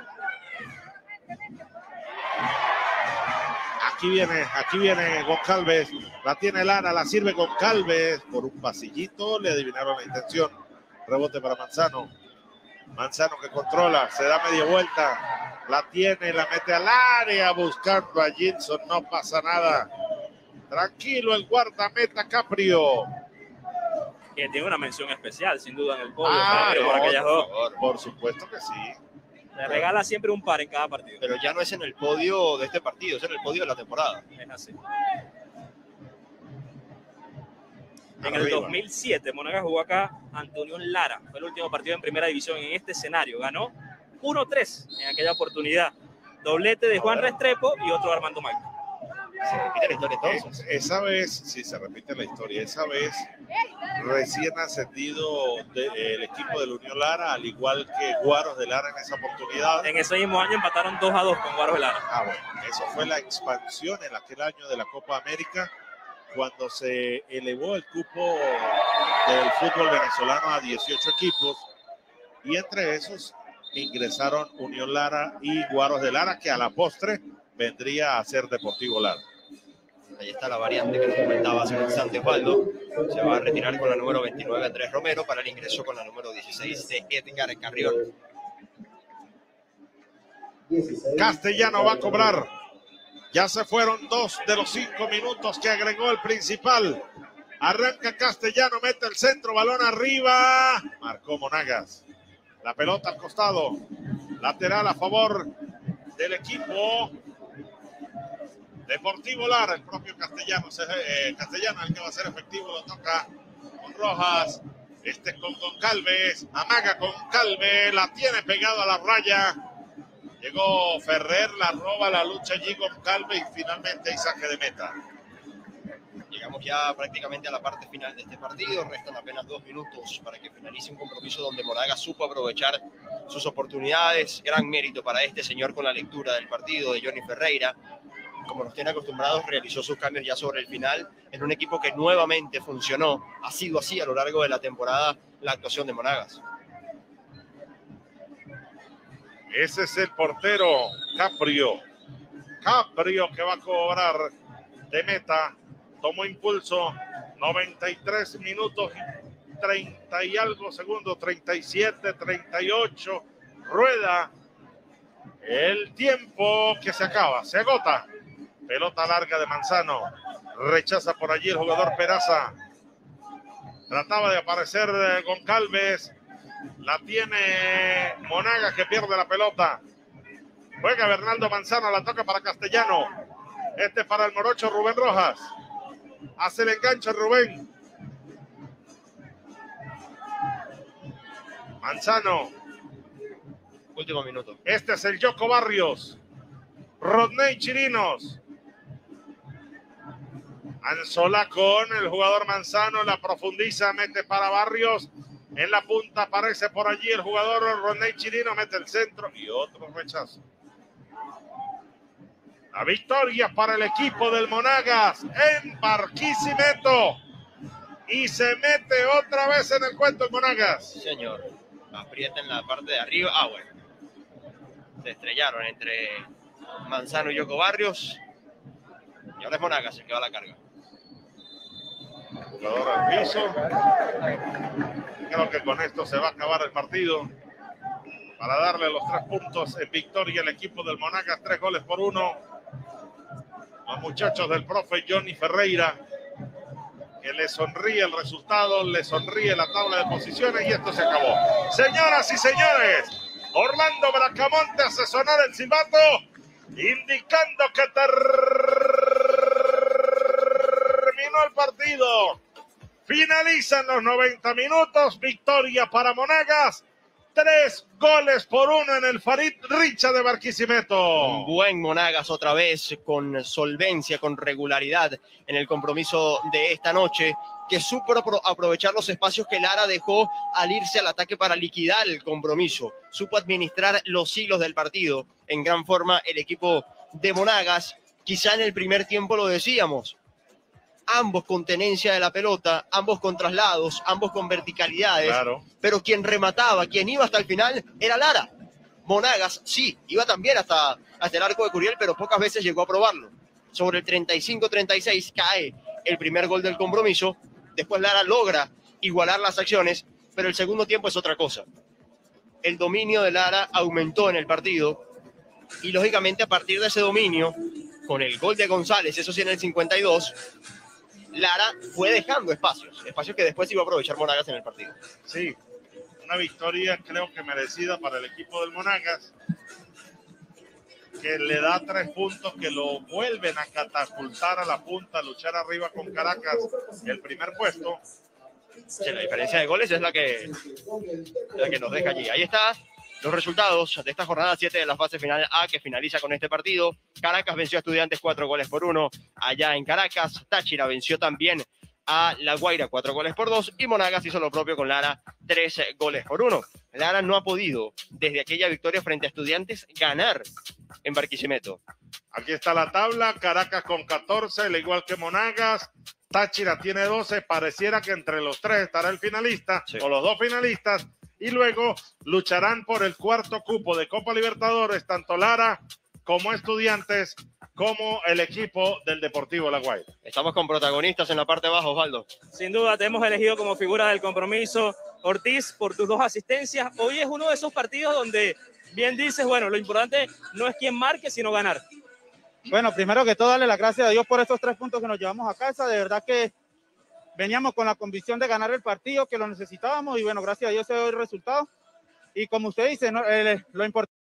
[SPEAKER 2] Aquí viene, aquí viene Goncalves. La tiene Lara, la sirve Goncalves. Por un pasillito le adivinaron la intención. Rebote para Manzano. Manzano que controla, se da media vuelta. La tiene, la mete al área buscando a Gilson. No pasa nada. Tranquilo el guardameta Caprio.
[SPEAKER 3] Que tiene una mención especial, sin duda, en el podio.
[SPEAKER 2] Ah,
[SPEAKER 3] Caprio,
[SPEAKER 2] no,
[SPEAKER 3] por aquellas dos.
[SPEAKER 2] por favor, por supuesto que sí.
[SPEAKER 3] Le regala siempre un par en cada partido.
[SPEAKER 1] Pero ya no es en el podio de este partido, es en el podio de la temporada.
[SPEAKER 3] Es así. En el dos mil siete, Monagas jugó acá ante Unión Lara. Fue el último partido en primera división en este escenario. Ganó uno tres en aquella oportunidad. Doblete de Juan Restrepo y otro Armando Maito.
[SPEAKER 1] Se repite la historia entonces.
[SPEAKER 2] Eh, esa vez, sí, se repite la historia. Esa vez, recién ascendido de, eh, el equipo de la Unión Lara, al igual que Guaros de Lara en esa oportunidad.
[SPEAKER 3] En ese mismo año empataron dos a dos con Guaros de Lara.
[SPEAKER 2] Ah, bueno, eso fue la expansión en aquel año de la Copa América, cuando se elevó el cupo del fútbol venezolano a dieciocho equipos, y entre esos ingresaron Unión Lara y Guaros de Lara, que a la postre vendría a ser Deportivo Lara.
[SPEAKER 1] Ahí está la variante que nos comentaba hace un instante Osvaldo. Se va a retirar con la número veintinueve Andrés Romero para el ingreso con la número dieciséis de Edgar Carrión.
[SPEAKER 2] Castellano va a cobrar. Ya se fueron dos de los cinco minutos que agregó el principal. Arranca Castellano, mete el centro, balón arriba. Marcó Monagas. La pelota al costado. Lateral a favor del equipo Deportivo Lara. El propio Castellano, eh, Castellano el que va a ser efectivo, lo toca con Rojas. Este con Goncalves. Amaga con Calve. La tiene pegado a la raya. Llegó Ferrer, la roba, la lucha allí con Calve y finalmente hay saque de meta.
[SPEAKER 1] Llegamos ya prácticamente a la parte final de este partido. Restan apenas dos minutos para que finalice un compromiso donde Monagas supo aprovechar sus oportunidades. Gran mérito para este señor con la lectura del partido de Johnny Ferreira. Como nos tiene acostumbrados, realizó sus cambios ya sobre el final en un equipo que nuevamente funcionó. Ha sido así a lo largo de la temporada la actuación de Monagas.
[SPEAKER 2] Ese es el portero Caprio. Caprio que va a cobrar de meta. Tomó impulso. noventa y tres minutos, treinta y algo segundos, treinta y siete, treinta y ocho. Rueda el tiempo que se acaba, se agota. Pelota larga de Manzano. Rechaza por allí el jugador Peraza. Trataba de aparecer Goncalves. La tiene Monagas, que pierde la pelota. Juega Bernardo Manzano, la toca para Castellano. Este para el morocho Rubén Rojas. Hace el enganche Rubén. Manzano.
[SPEAKER 1] Último minuto.
[SPEAKER 2] Este es el Yoko Barrios. Rodney Chirinos. Anzola con el jugador Manzano. La profundiza, mete para Barrios. En la punta aparece por allí el jugador Rodney Chirino, mete el centro y otro rechazo. La victoria para el equipo del Monagas en Barquisimeto. Y se mete otra vez en el cuento el Monagas.
[SPEAKER 1] Sí, señor. Aprieta en la parte de arriba. Ah, bueno. Se estrellaron entre Manzano y Yoko Barrios. Y ahora es Monagas el que va a la carga.
[SPEAKER 2] Jugador al piso. Creo que con esto se va a acabar el partido. Para darle los tres puntos en victoria al equipo del Monagas. Tres goles por uno. Los muchachos del profe Johnny Ferreira. Que le sonríe el resultado, le sonríe la tabla de posiciones y esto se acabó. Señoras y señores, Orlando Bracamonte hace sonar el silbato, indicando que terminó el partido. Finalizan los noventa minutos, victoria para Monagas. Tres goles por uno en el Farid Richa de Barquisimeto.
[SPEAKER 1] Un buen Monagas otra vez, con solvencia, con regularidad en el compromiso de esta noche, que supo aprovechar los espacios que Lara dejó al irse al ataque para liquidar el compromiso. Supo administrar los hilos del partido en gran forma el equipo de Monagas. Quizá en el primer tiempo lo decíamos, ambos con tenencia de la pelota, ambos con traslados, ambos con verticalidades,
[SPEAKER 2] claro.
[SPEAKER 1] Pero quien remataba, quien iba hasta el final era Lara. Monagas sí, iba también hasta, hasta el arco de Curiel, pero pocas veces llegó a probarlo. Sobre el treinta y cinco treinta y seis cae el primer gol del compromiso, después Lara logra igualar las acciones, pero el segundo tiempo es otra cosa. El dominio de Lara aumentó en el partido y lógicamente a partir de ese dominio, con el gol de González, eso sí en el cincuenta y dos, Lara fue dejando espacios, espacios que después iba a aprovechar Monagas en el partido.
[SPEAKER 2] Sí, una victoria creo que merecida para el equipo del Monagas. que le da tres puntos que lo vuelven a catapultar a la punta, a luchar arriba con Caracas el primer puesto.
[SPEAKER 1] Sí, la diferencia de goles es la que, la que nos deja allí. Ahí está los resultados de esta jornada siete de la fase final A, que finaliza con este partido. Caracas venció a Estudiantes cuatro goles por uno allá en Caracas. Táchira venció también a La Guaira cuatro goles por dos y Monagas hizo lo propio con Lara tres goles por uno. Lara no ha podido, desde aquella victoria frente a Estudiantes, ganar en Barquisimeto.
[SPEAKER 2] Aquí está la tabla, Caracas con catorce, al igual que Monagas. Táchira tiene doce, pareciera que entre los tres estará el finalista, sí, o los dos finalistas, y luego lucharán por el cuarto cupo de Copa Libertadores, tanto Lara como Estudiantes, como el equipo del Deportivo La Guaira.
[SPEAKER 1] Estamos con protagonistas en la parte baja, Osvaldo.
[SPEAKER 3] Sin duda, te hemos elegido como figura del compromiso, Ortiz, por tus dos asistencias. Hoy es uno de esos partidos donde bien dices, bueno, lo importante no es quién marque, sino ganar.
[SPEAKER 6] Bueno, primero que todo, darle las gracias a Dios por estos tres puntos que nos llevamos a casa. De verdad que veníamos con la convicción de ganar el partido, que lo necesitábamos, y bueno, gracias a Dios se dio el resultado. Y como usted dice, ¿no? eh, lo importante